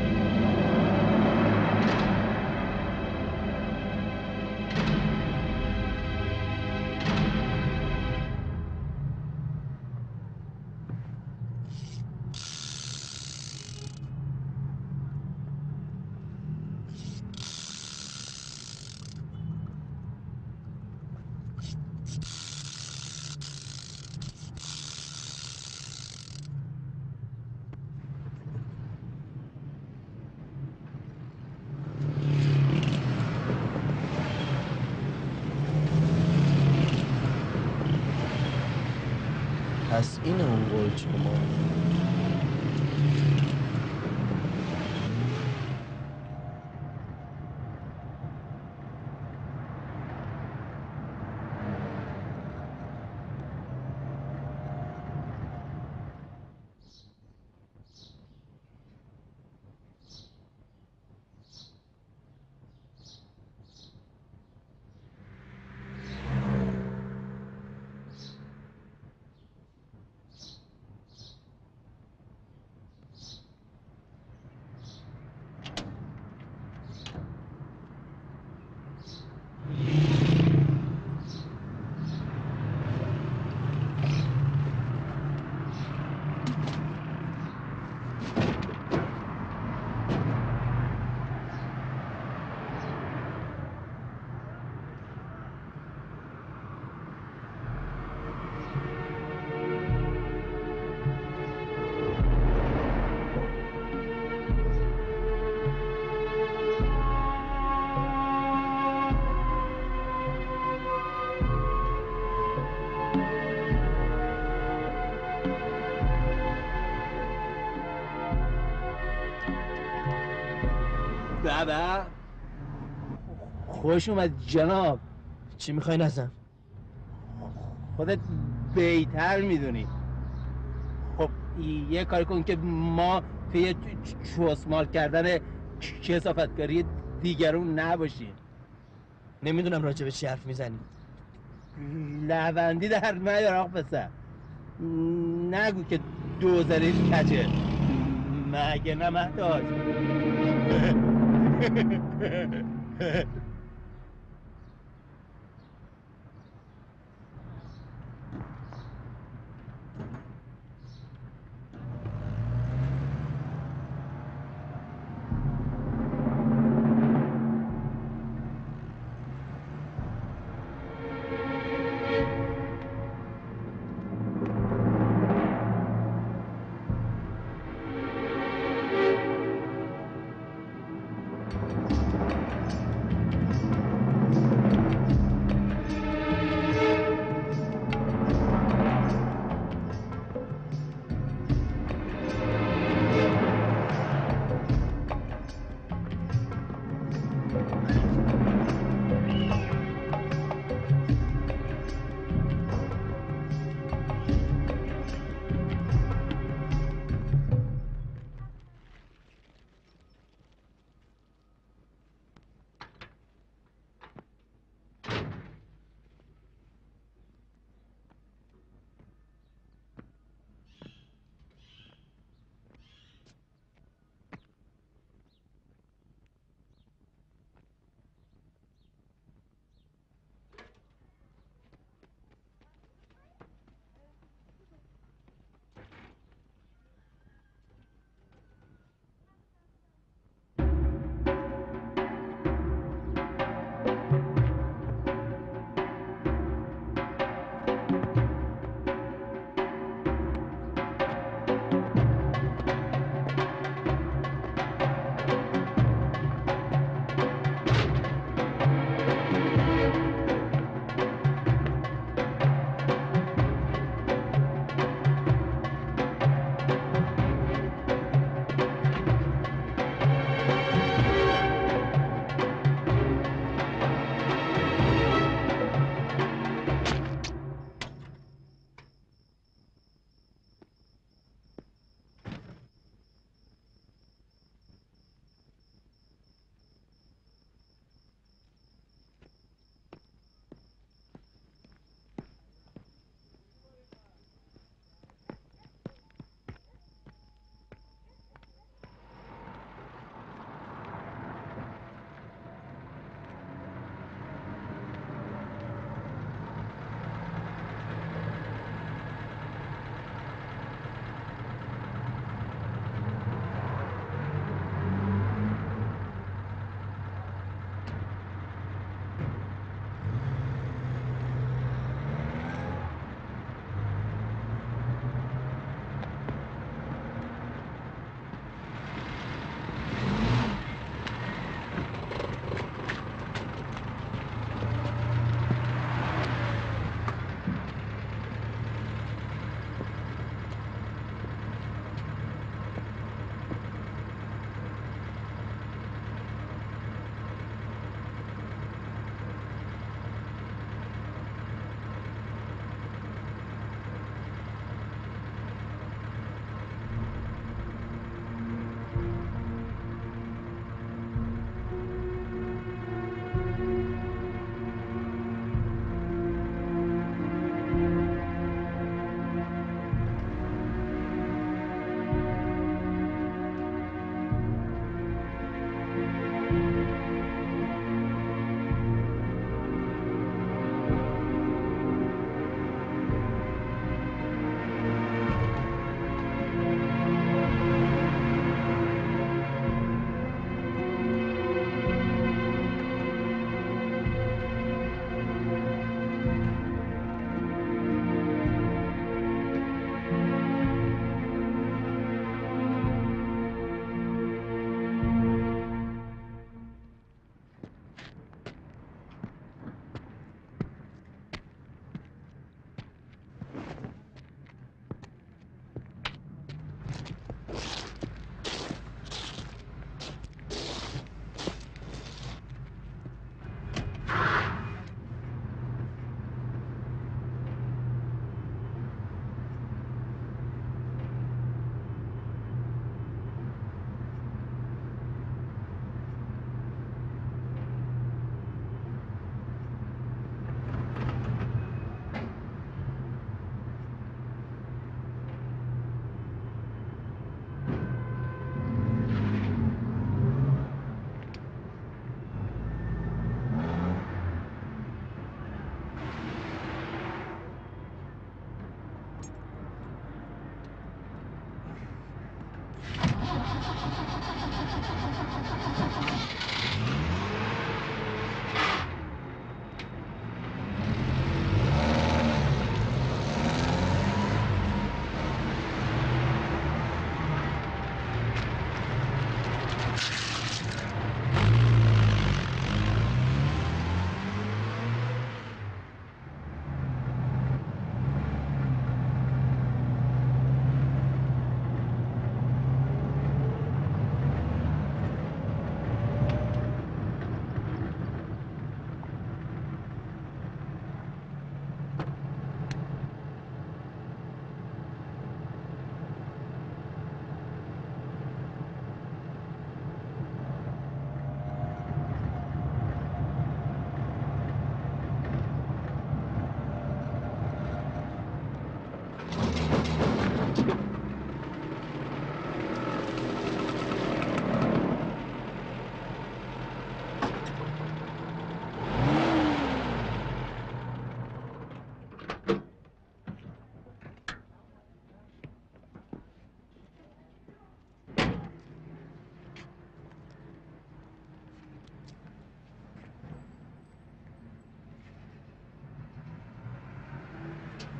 پس این اون قول شما. بابا خوش اومد جناب. چی میخواین ازم؟ خودت بهتر میدونی. خب یه کار کن که ما توی چوسمال کردن کثافتکاری دیگرون نباشیم. نمیدونم راجع چی حرف میزنی. لوندی در نیار آق پسر. نگو که دوزلیش کچه مگه نه مهداد.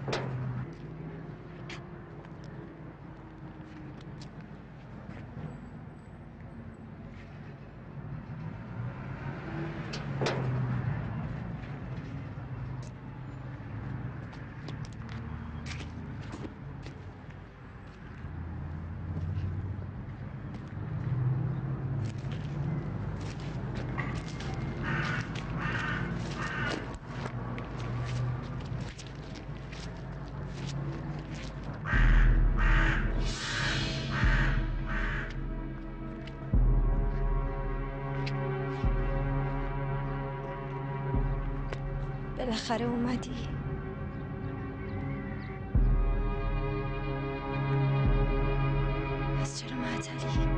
بالاخره اومدی. پس چرا معطلی؟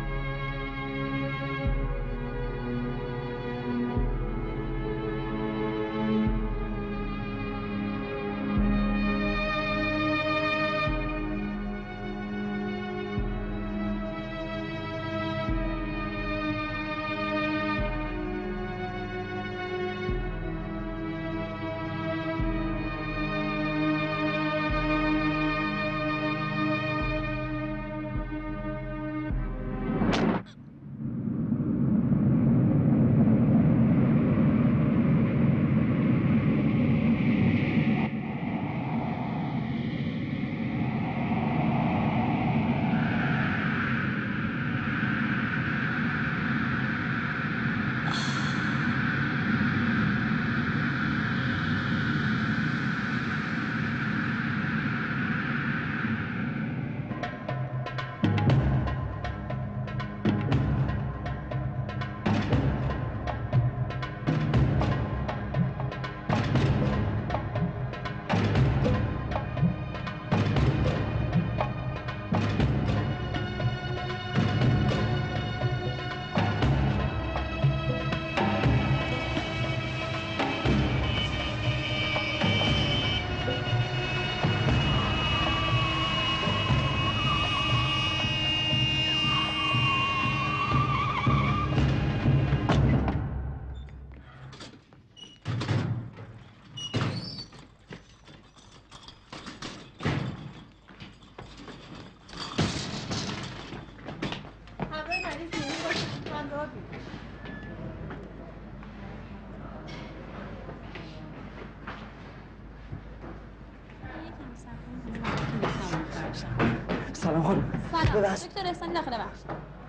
سلام خانم. سلام دکتر احسانی داخل بخش.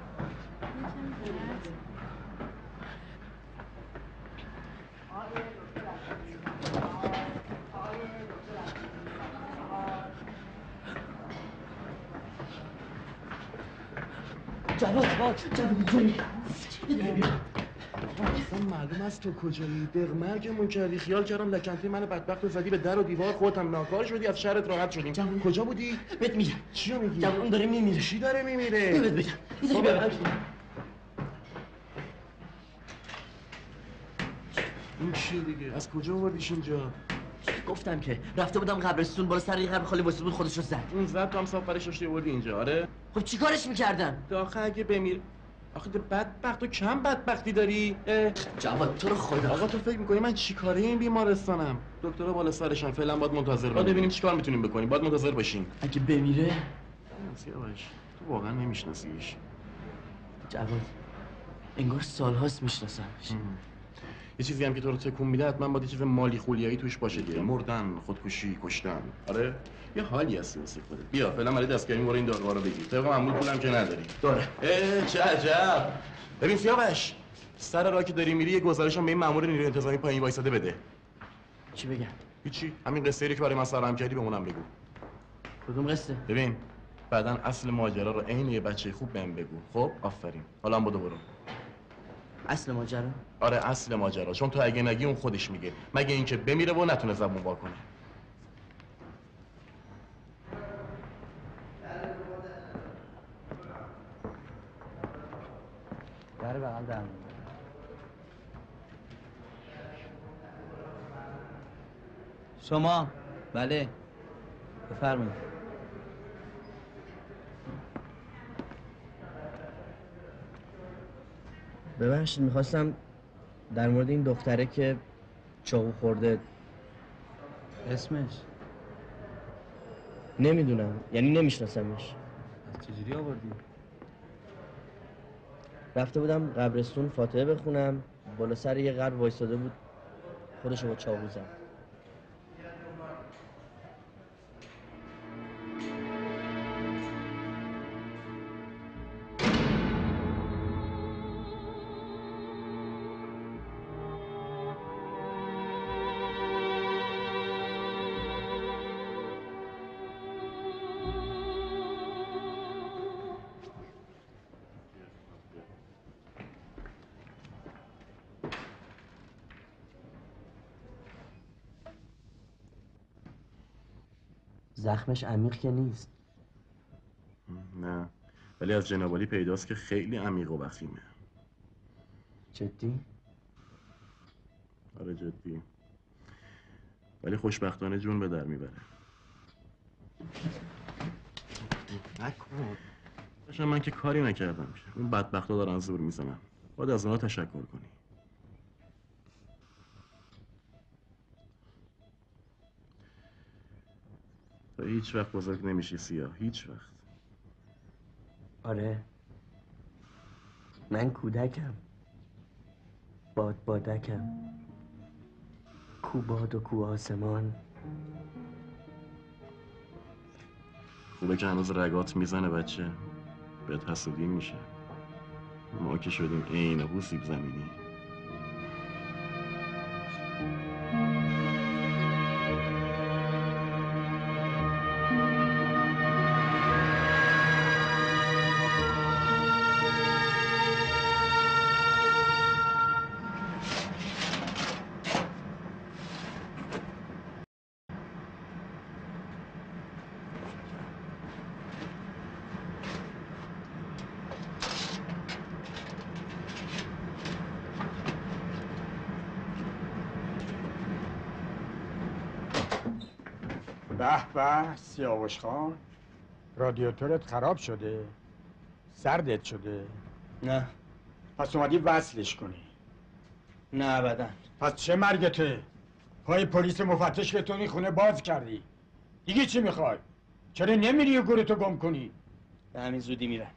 جواد اینجایی. اصلا معلوم است تو کجایی؟ دغمرگمون کردی، خیال کردم لکنتی من بدبخت رو زدی به در و دیوار، خودت هم ناکار شدی، از شرت راحت شدیم. کجا بودی؟ بهت میگم. چیو میگی؟ جواد اون داره میمیره. چی داره میمیره؟ بهت بگم. اینجوری ببر. این چیه دیگه؟ از کجا آوردیش اینجا؟ گفتم که رفته بودم قبرستون، بالا سر یه قبر خالی واسه بود، خودش رو زد. اون زد تو هم صاف برش داشتی آوردی اینجا، آره؟ خب چیکارش میکردم؟ آخه اگه بمیر آخه بدبخت، تو کم بدبختی داری؟ جواد تو رو خدا. آقا تو فکر میکنی من چیکاره این بیمارستانم؟ دکترها بالا سرشن، فعلا باید منتظر باشیم. ببینیم چیکار میتونیم بکنیم. باید منتظر باشیم. اگه بمیره؟ سیاوش تو واقعا نمیشناسیش. جواد انگار سالهاست میشناسمش. یه چیزی هم که تو رو تکون میده حتما باید یه چیز مالی خولیایی توش باشه دیگه. مردن، خودکشی، کشتن. آره؟ یه حالی هستی واسه خودت. بیا فعلا برای دستگیری برو این داروها رو بگیر. طبق معمول پولم که نداری. داره. چه عجب. ببین سیاوش، سر راه که داری میری یه گزارشم به این مأمور نیروی انتظامی پایین وایساده بده. چی بگم؟ هیچی. همین قصه ای که برای من سرهم کردی بهمونم بگو. کدوم قصه؟ ببین بعدن اصل ماجرا رو عین یه بچه خوب بهم بگو. خب آفرین. حالا هم برو. اصل ماجرا؟ آره اصل ماجرا، چون تو اگه نگی اون خودش میگه، مگه اینکه بمیره و نتونه زبون وا کنه. در بغل در شما بله بفرمایید. ببخشید میخواستم در مورد این دختره که چاقو خورده. اسمش نمیدونم، یعنی نمیشناسمش. از چجوری آوردی؟ رفته بودم قبرستون فاتحه بخونم، بالا سر یه قبر وایساده بود، خودشو با چاقو زد. زخمش عمیق که نیست. نه، ولی از جنابالی پیداست که خیلی عمیق و وخیمه. جدی؟ آره جدی، ولی خوشبختانه جون به در میبره. نکن. داشتم من که کاری نکردم، اون بدبختا دارن زور میزنن، باید از اونا تشکر کنی. تو هیچ وقت بزرگ نمیشی سیاه، هیچ وقت. آره، من کودکم، بادکم، کو باد و کو آسمان. خوبه که هنوز رگات میزنه بچه، بهت حسودی میشه. ما که شدیم عین سیب زمینی. به به سیاوش خان، رادیاتورت خراب شده؟ سردت شده؟ نه. پس اومدی وصلش کنی؟ نه ابدا. پس چه مرگته؟ پای پلیس مفتش که تو خونه باز کردی. دیگه چی میخوای؟ چرا نمیری و گورتو گم کنی؟ به همین زودی میرم.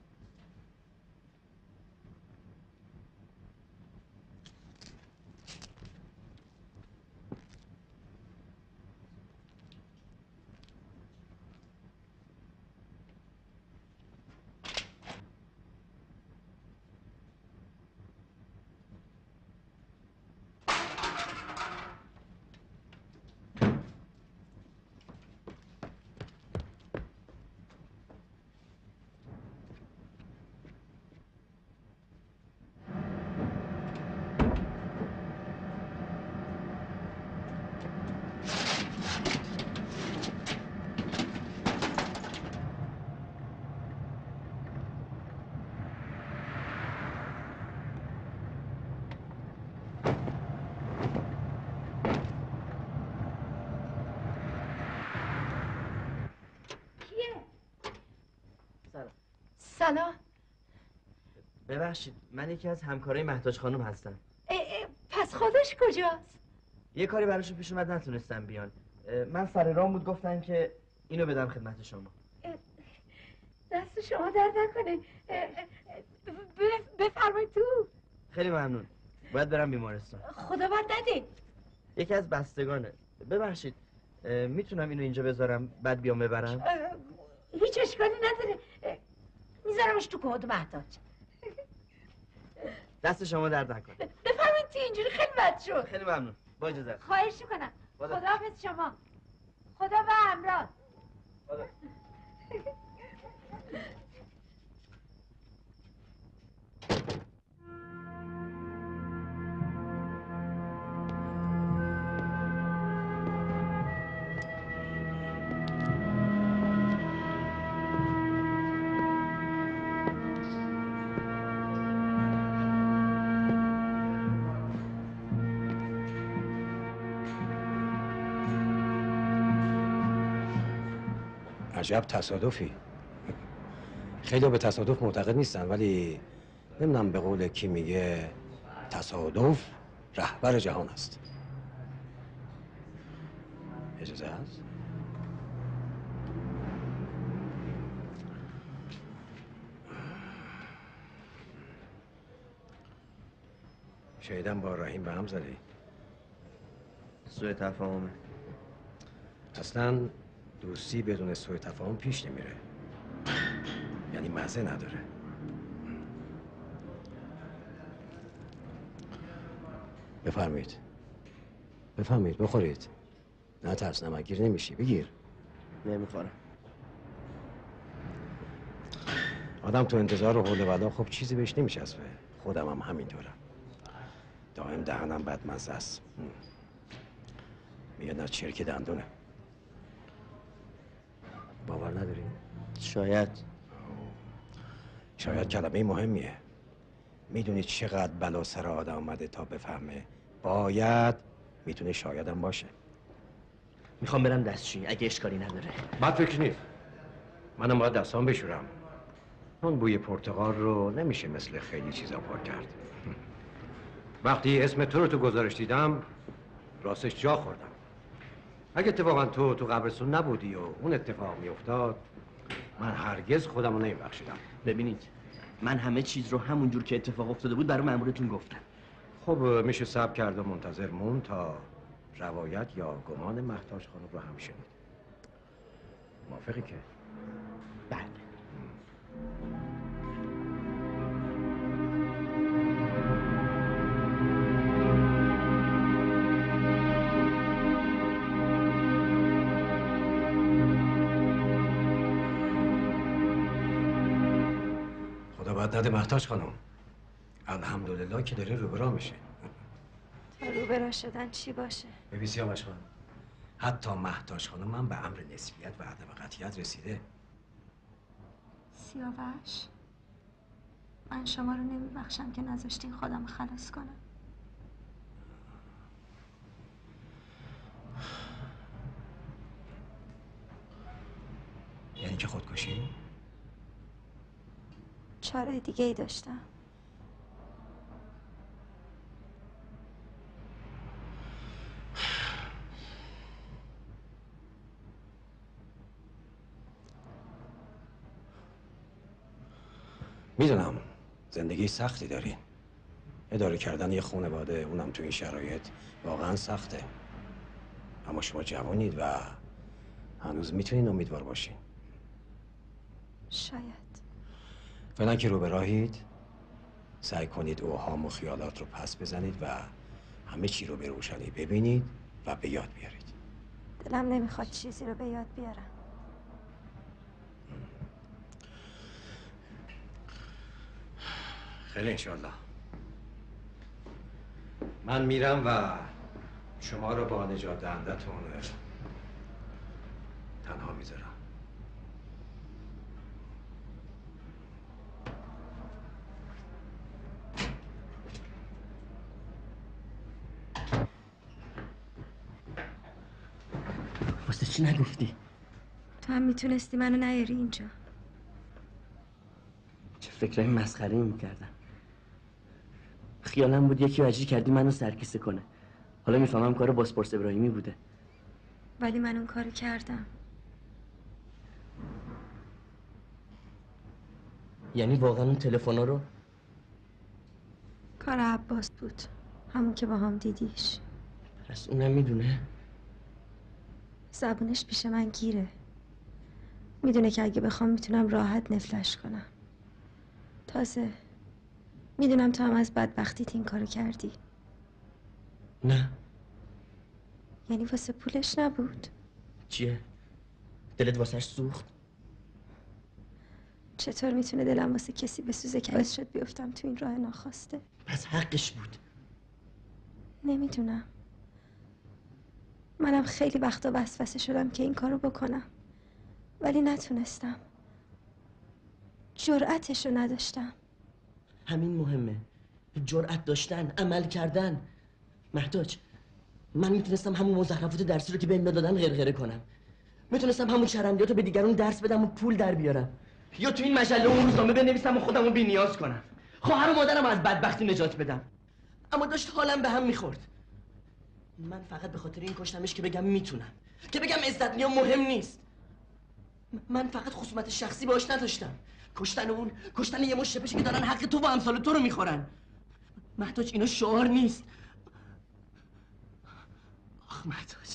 سلام. ببخشید، من یکی از همکارای مهتاج خانم هستم. پس خودش کجاست؟ یه کاری براشون پیش اومد نتونستم بیان. من سر راه بود گفتن که اینو بدم خدمت شما. دست شما درد نکنه. بفرمایید تو. خیلی ممنون. باید برم بیمارستان. خدا بد نده. یکی از بستگانه. ببخشید، میتونم اینو اینجا بذارم بعد بیام ببرم؟ هیچ اشکالی نداره. میذارمش تو کمد مهتاج. دست شما درد نکنه. بفرمایید تو، اینجوری خیلی بد شد. خیلی ممنون. با اجازه. خواهش میکنم. خداحافظ شما. خدا و همراه. خدا. عجب تصادفی. خیلی به تصادف معتقد نیستن، ولی نمیدونم به قول کی میگه تصادف رهبر جهان است. اجازه هست؟ شنیدم با رحیم به هم زدی. سوء تفاهمه. اصلا دوستی بدون سوء تفاهم پیش نمیره، یعنی مزه نداره. بفرمایید بفرمایید بخورید. نه ترس، نمکگیر نمیشی، بگیر. نمیخورم. آدم تو انتظار و حول ولا خب چیزی بهش نمیچسبه. خودم هم همینطورم، دائم دهنم بدمزه است. میاد از چرک دندونه. باور نداری؟ شاید کلمه مهمیه. میدونی چقدر بلا سر آدم آمده تا بفهمه باید میتونه شایدم باشه. میخوام برم دستشویی اگه اشکالی نداره. بد فکر نیست. منم باید دستام بشورم. اون بوی پرتقال رو نمیشه مثل خیلی چیزا پاک کرد. وقتی اسم تو رو تو گزارش دیدم راستش جا خوردم. اگه اتفاقا تو قبرستون نبودی و اون اتفاق میافتاد من هرگز خودم رو نمیبخشیدم. ببینید من همه چیز رو همونجور که اتفاق افتاده بود برای مأمورتون گفتم. خب میشه صبر کرد و منتظر مون تا روایت یا گمان مهتاج خانم رو هم شنید. موافقی که؟ بله. خدا باید نده مهتاج خانم. الحمدلله که داره روبرا میشه. تا روبرا شدن چی باشه؟ ببین سیاوش خانم، حتی مهتاج خانم هم به امر نسبیت و عدم قطعیت رسیده. سیاوش، من شما رو نمیبخشم که نذاشتین خودم خلاص کنم. یعنی که خودکشی؟ چاره دیگه ای داشتم. میدونم زندگی سختی دارین. اداره کردن یه خانواده اونم تو این شرایط واقعا سخته. اما شما جوانید و هنوز میتونین امیدوار باشین. شاید. فعلا که رو به راهید، سعی کنید اوهام و خیالات رو پس بزنید و همه چی رو به روشنی ببینید و به یاد بیارید. دلم نمیخواد چیزی رو به یاد بیارم. خیلی انشالله. من میرم و شما رو با نجات دهندتون تنها میذارم. واسه چی نگفتی؟ تو هم میتونستی منو نیاری اینجا. چه فکرهای مسخره میکردم. خیالم بود یکی وجی کردی منو سرکیسه کنه. حالا میفهمم کار بازپرس ابراهیمی بوده. ولی من اون کارو کردم. یعنی واقعا اون تلفنا رو؟ کار عباس بود، همون که با هم دیدیش. پس اونم میدونه؟ زبونش پیش من گیره. میدونه که اگه بخوام میتونم راحت نفلش کنم. تازه میدونم تو هم از بدبختیت این کارو کردی. نه. یعنی واسه پولش نبود؟ چیه؟ دلت واسهش سوخت؟ چطور میتونه دلم واسه کسی بسوزه که باعث شد بیفتم تو این راه ناخواسته؟ پس حقش بود. نمیدونم. منم خیلی وقتا وسوسه شدم که این کارو بکنم، ولی نتونستم. جرأتشو نداشتم. همین مهمه. جرأت داشتن، عمل کردن. مهتاج، من میتونستم همون مزخرفات درسی رو که بهم دادن غرغره کنم. میتونستم همون چرندیات رو به دیگران درس بدم و پول در بیارم. یا تو این مجله اون روزنامه بنویسم و خودم رو بی‌نیاز کنم. خواهر و مادرم از بدبختی نجات بدم. اما داشت حالم به هم میخورد. من فقط به خاطر این کشتمش که بگم میتونم، که بگم عزت نیا مهم نیست. من فقط خصومت شخصی باهاش نداشتم. کشتن اون، کشتن یه مشت پشه که دارن حق تو و امثال تو رو میخورن. مهتاج اینا شعار نیست. آخ مهتاج.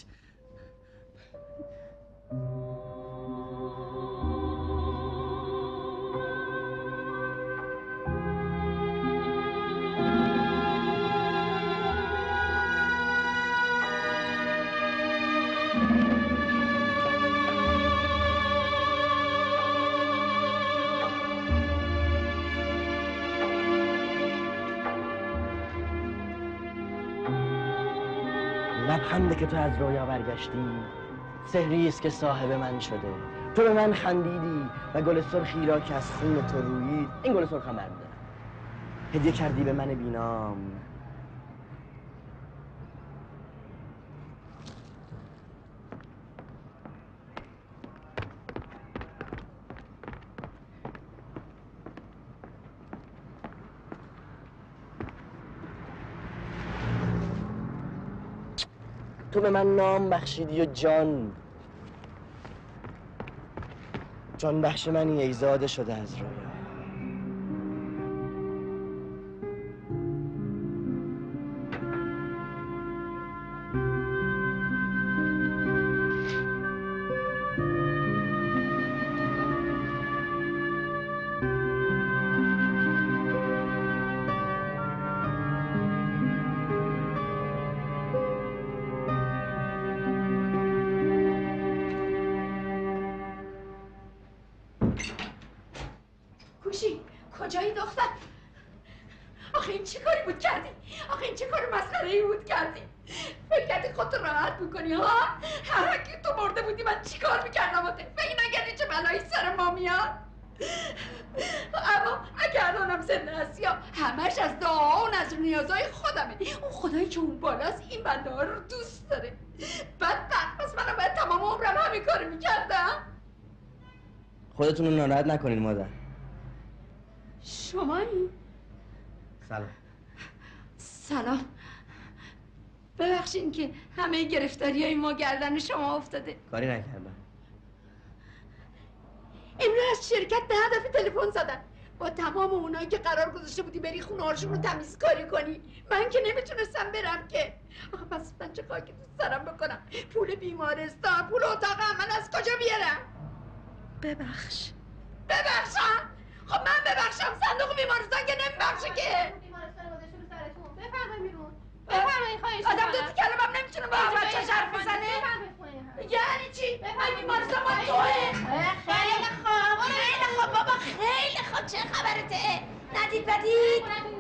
لبخنده که تو از رویا برگشتی سحری است که صاحب من شده. تو به من خندیدی و گل سرخی را که از خون تو رویید، این گل سرخم برمی‌دارم، هدیه کردی به من بینام. تو به من نام بخشیدی و جان بخش منی ای زاده شده از رویا. کجایی دختر؟ آخه این چه کاری بود کردی؟ آخه این چه کار مسخره‌ای بود کردی؟ فکر کردی خودت راحت میکنی ها؟ هر کی تو مرده بودی من چی کار میکردم واسه؟ فکر نکردی چه بلایی سر ما میاد؟ اما اگه الانم زنده هستی همش از دعا و نظر نیازهای خودمه. اون خدایی که اون بالاست این بنده ها رو دوست داره. بدبخت پس منم باید تمام عمرم همین کارو میکردم. خودتون رو ناراحت نکنین مادر. شمایی؟ سلام. سلام. ببخشین که همه گرفتاری های ما گردن شما افتاده. کاری نکردم. امروز از شرکت به هدف تلفن زدن با تمام اونایی که قرار گذاشته بودی بری خونه هاشون رو تمیزکاری کنی. من که نمیتونستم برم که. آخه پس من چه خاکی تو سرم بکنم؟ پول بیمارستان، پول اتاقم من از کجا بیارم؟ ببخش. ببخشم؟ خب من ببخشم صندوق بیمارستان که نمیبخشه که. بفرمایید بیرون. بفرمایید خواهش می‌کنم. آدم دو کلمم نمیتونه با بچه‌ش حرف بزنه. یعنی چی؟ من بیمارستان با توه. خیلی خوب. خیلی خوب بابا خیلی خوب. چه خبرته؟ ندید بدید؟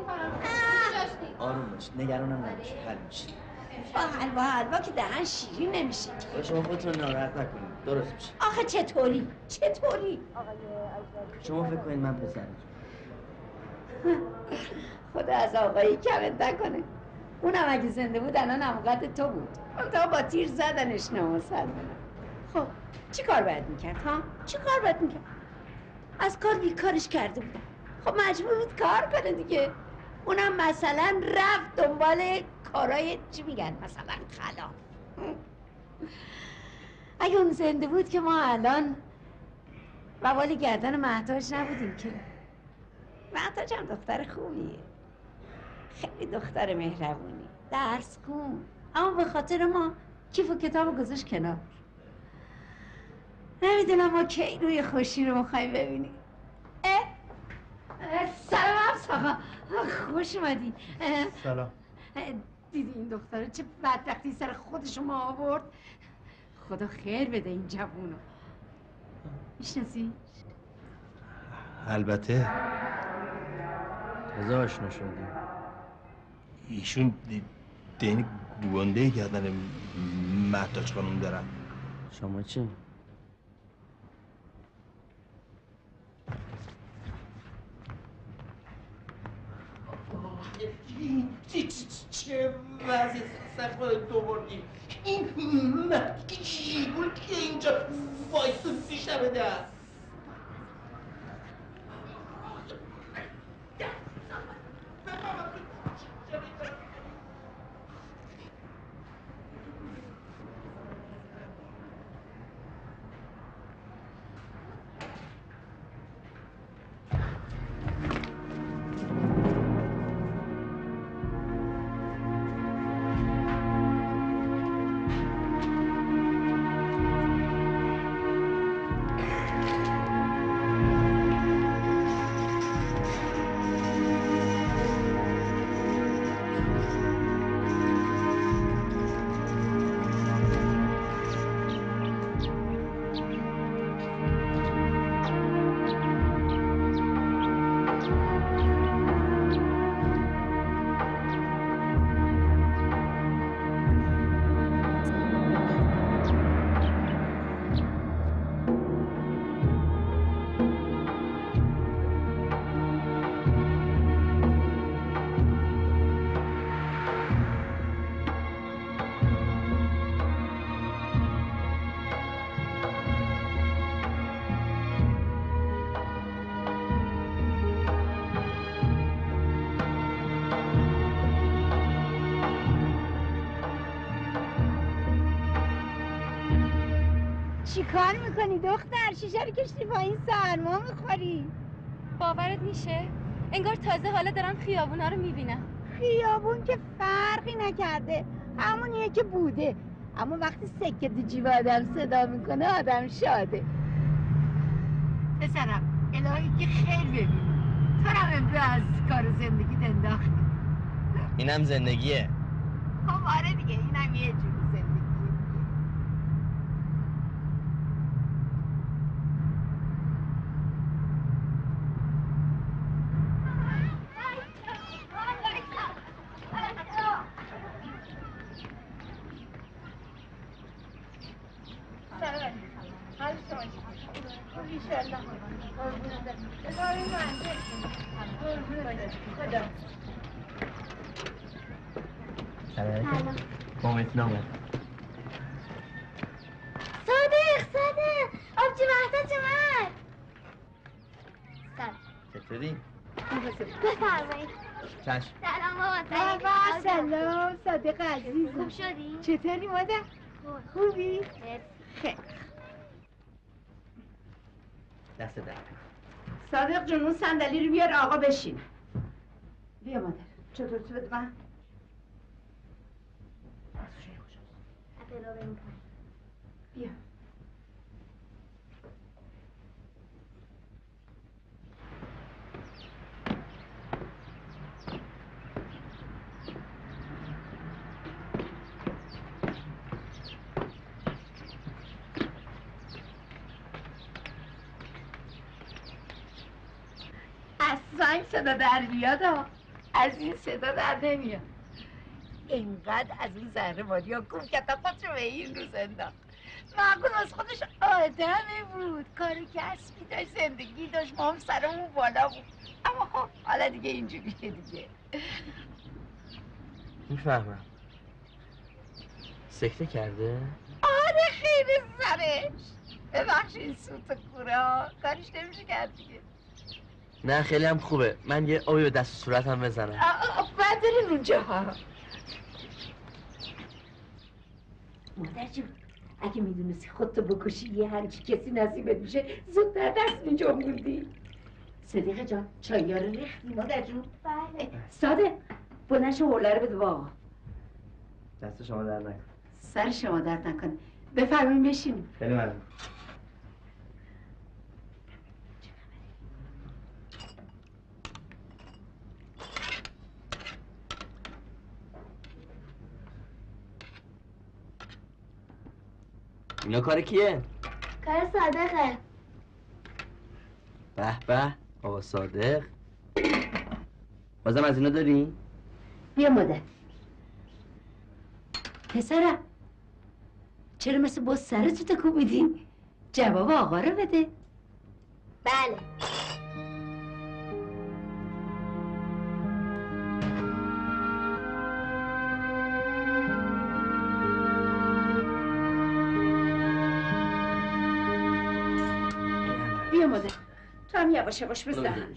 آروم باش، نگرانم نباش، حل میشه. با حلوا که دهن شیرین نمیشه. شما خودتون ناراحت نکنید، درست میشه. آخه چطوری؟ شما فکر کنید من پسرتون. خدا از آقایی کمت نکنه. اونم اگه زنده بود الان همقدر تو بود. منتها با تیر زدنش نامسلمانه. خب چی کار باید میکرد ها؟ چی کار باید میکرد؟ از کار بیکارش کرده بودم. خب مجبور بود کار کنه دیگه. اونم مثلا رفت دنبال کارای چی میگن مثلا خلاف. اگه اون زنده بود که ما الان بوال گردن مهتاج نبودیم که. مهتاج هم دختر خوبیه، خیلی دختر مهربونی، درس خون، اما به خاطر ما کیف و کتاب گذاشت کنار. نمیدونم ما کی روی خوشی رو میخوایم ببینیم. سلام افس آقا، خوش اومدی. سلام. دیدی این دختره چه بدبختی سر خودش ما آورد؟ خدا خیر بده این جوونو. میشناسی؟ البته. تازه آشنا شدیم. ایشون دین گونده گردن مهتاج خانم دارن. شما چی؟ چه وضعی سخت تو بردی؟ این مردی شیگول که اینجا وایسو پیشمه دست. چی کار میکنی دختر؟ شیشه رو کشتی پایین سرما میخوری. باورت میشه؟ انگار تازه حالا دارم خیابونا رو میبینم. خیابون که فرقی نکرده، همونیه که بوده، اما وقتی سکه تو جیب آدم صدا میکنه آدم شاده. پسرم الهی که خیر ببینی، تو هم امروز از کار زندگی انداختی. اینم زندگیه. خب آره دیگه، اینم یه جور زندگیه. نامه صادق آبجی مهداد اومد. چطوری؟ بفرمایید. چشم. سلام بابا سلام صادق عزیز. خوب شدی؟ چطوری مادر؟ خوبی؟ خیلی. دست در. صادق جون اون صندلی رو بیار آقا بشین. بیا مادر. چطور تو بده من؟ بیا. از سنگ صدا در بیاد ها، از این صدا در نمیاد. اینقدر از اون زهره ماری ها گم که تا خودشو به این روز انداخت. معقول از خودش آدمی بود، کار کسبی داشت، زندگی داشت، ما هم سرمون بالا بود. اما خب حالا دیگه اینجوریه دیگه. میفهمم. سکته کرده؟ آره خیلی سرش. ببخشید سوت کوره ها، کارش نمیشه کرد دیگه. نه خیلی هم خوبه. من یه آبی به دست و صورت هم بزنم. باید برین اونجا ها. مادر جون اگه میدونستی خودتو بکشی یه همچی کسی نصیبت میشه زودتر دست میجنبوندی. صدیقه جان چایی‌ها رو ریختی مادر جون؟ بله. صادق بلند شو حوله رو بده با آقا. دست شما در نکن. سر شما درد نکنه. بفرمایید بشین. خیلی ممنون. اینا کار کیه؟ کار صادقه. به به آقا صادق. بازم از اینا داری؟ بیا مادر. پسرم چرا مثل باز سرتو تکوبیدی؟ جواب آقا رو بده. بله. بیا مادر تو هم یواش یواش بزن.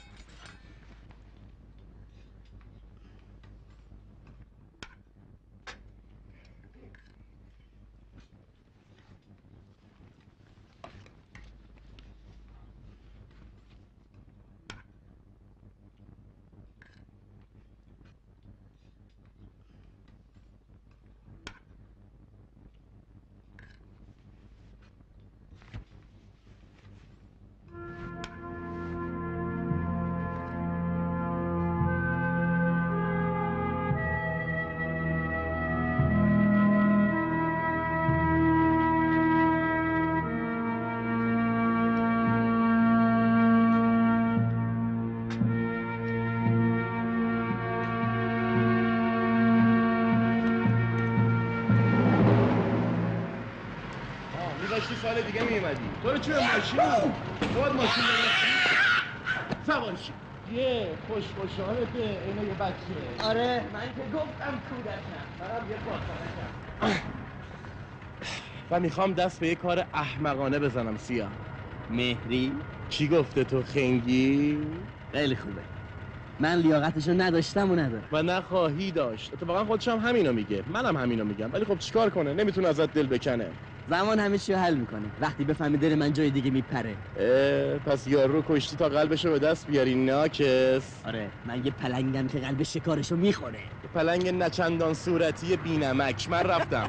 سال دیگه میومدی. تو چه ماشین؟ خود ماشین سوار شی. یه خوشحالته اینو یه بچه. آره من که گفتم کودکم. برام یه پاسخ. و میخوام دست به یه کار احمقانه بزنم سیاه. مهری؟ چی گفته تو خنگی؟ خیلی خوبه. من لیاقتشو نداشتم و ندارم. و نخواهی داشت. اتفاقا خودش هم همینو میگه. منم همینو میگم. ولی خب چیکار کنه؟ نمیتونه ازت دل بکنه. زمان همه چی رو حل میکنه. وقتی بفهمی دل من جای دیگه میپره. پس یارو رو کشتی تا قلبشو به دست بیاری ناکس. آره من یه پلنگم که قلب شکارشو میخوره. یه پلنگ نچندان صورتی بینمک. من رفتم.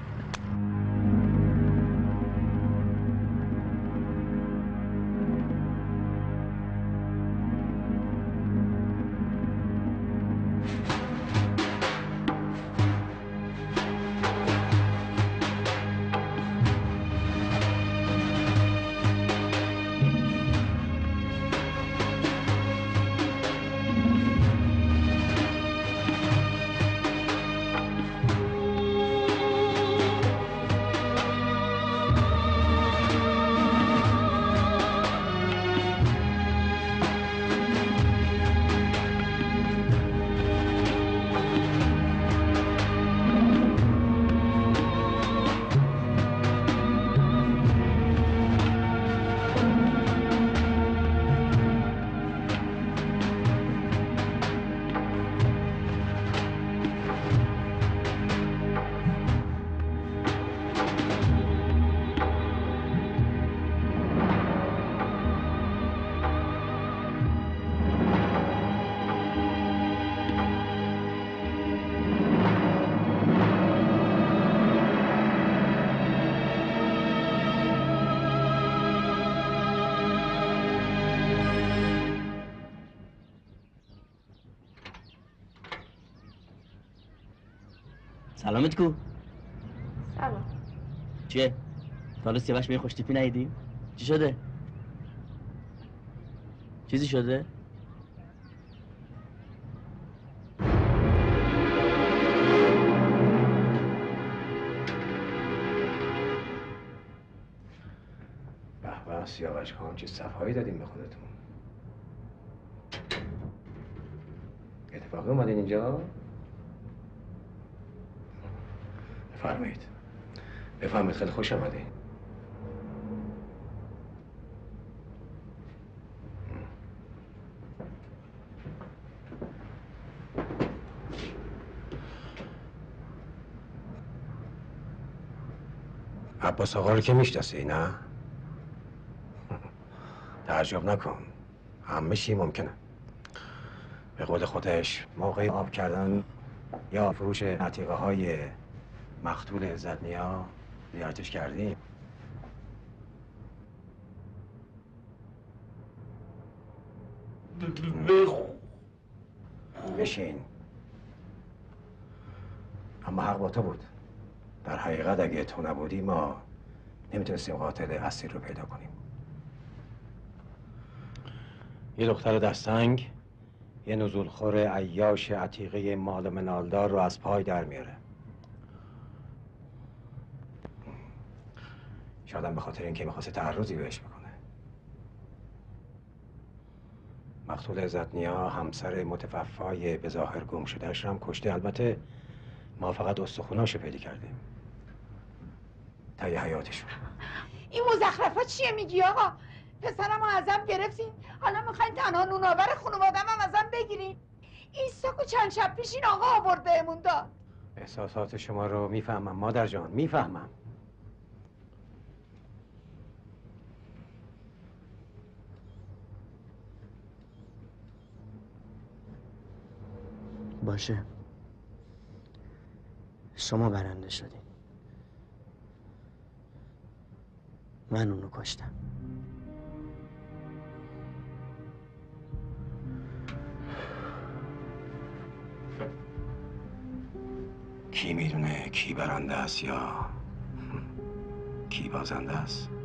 سلامت کو. سلام. چیه؟ تا سیاوش به خوش تیپی ندیدی؟ چی شده؟ چیزی شده؟ به سیاوش خان چه صفایی دادیم به خودتون. اتفاقی اومدین اینجا؟ بفرمایید. بفرمایید، خیلی خوش آمدین. عباس آقا رو که میشناسی نه؟ تعجب نکن، همه چی ممکنه. به قول خودش موقع آب کردن یا فروش عتیقه های مقتول عزت‌نیا زیارتش کردیم. بشین. اما حق با تو بود. در حقیقت اگه تو نبودی ما نمیتونستیم قاتل اصلی رو پیدا کنیم. یه دختر دستنگ یه نزولخور عیاش عتیقه مال و منالدار رو از پای در میاره. شایدم به خاطر اینکه میخواسته تعرضی بهش بکنه. مقتول عزت‌نیا همسر متوفای به ظاهر گم شده‌اش هم کشته. البته ما فقط استخوناشو پیدا کردیم تای حیاتشون. این مزخرفات چیه میگی آقا؟ پسرمو ازم گرفتین، حالا میخواین تنها نوناور خانوادم هم ازم بگیرین؟ این ساکو چند شب پیش این آقا آورد بهمون داد. احساسات شما رو میفهمم مادر جان، میفهمم. باشه، شما برنده شدین، من اونو کشتم. کی میدونه کی برنده است یا کی بازنده است؟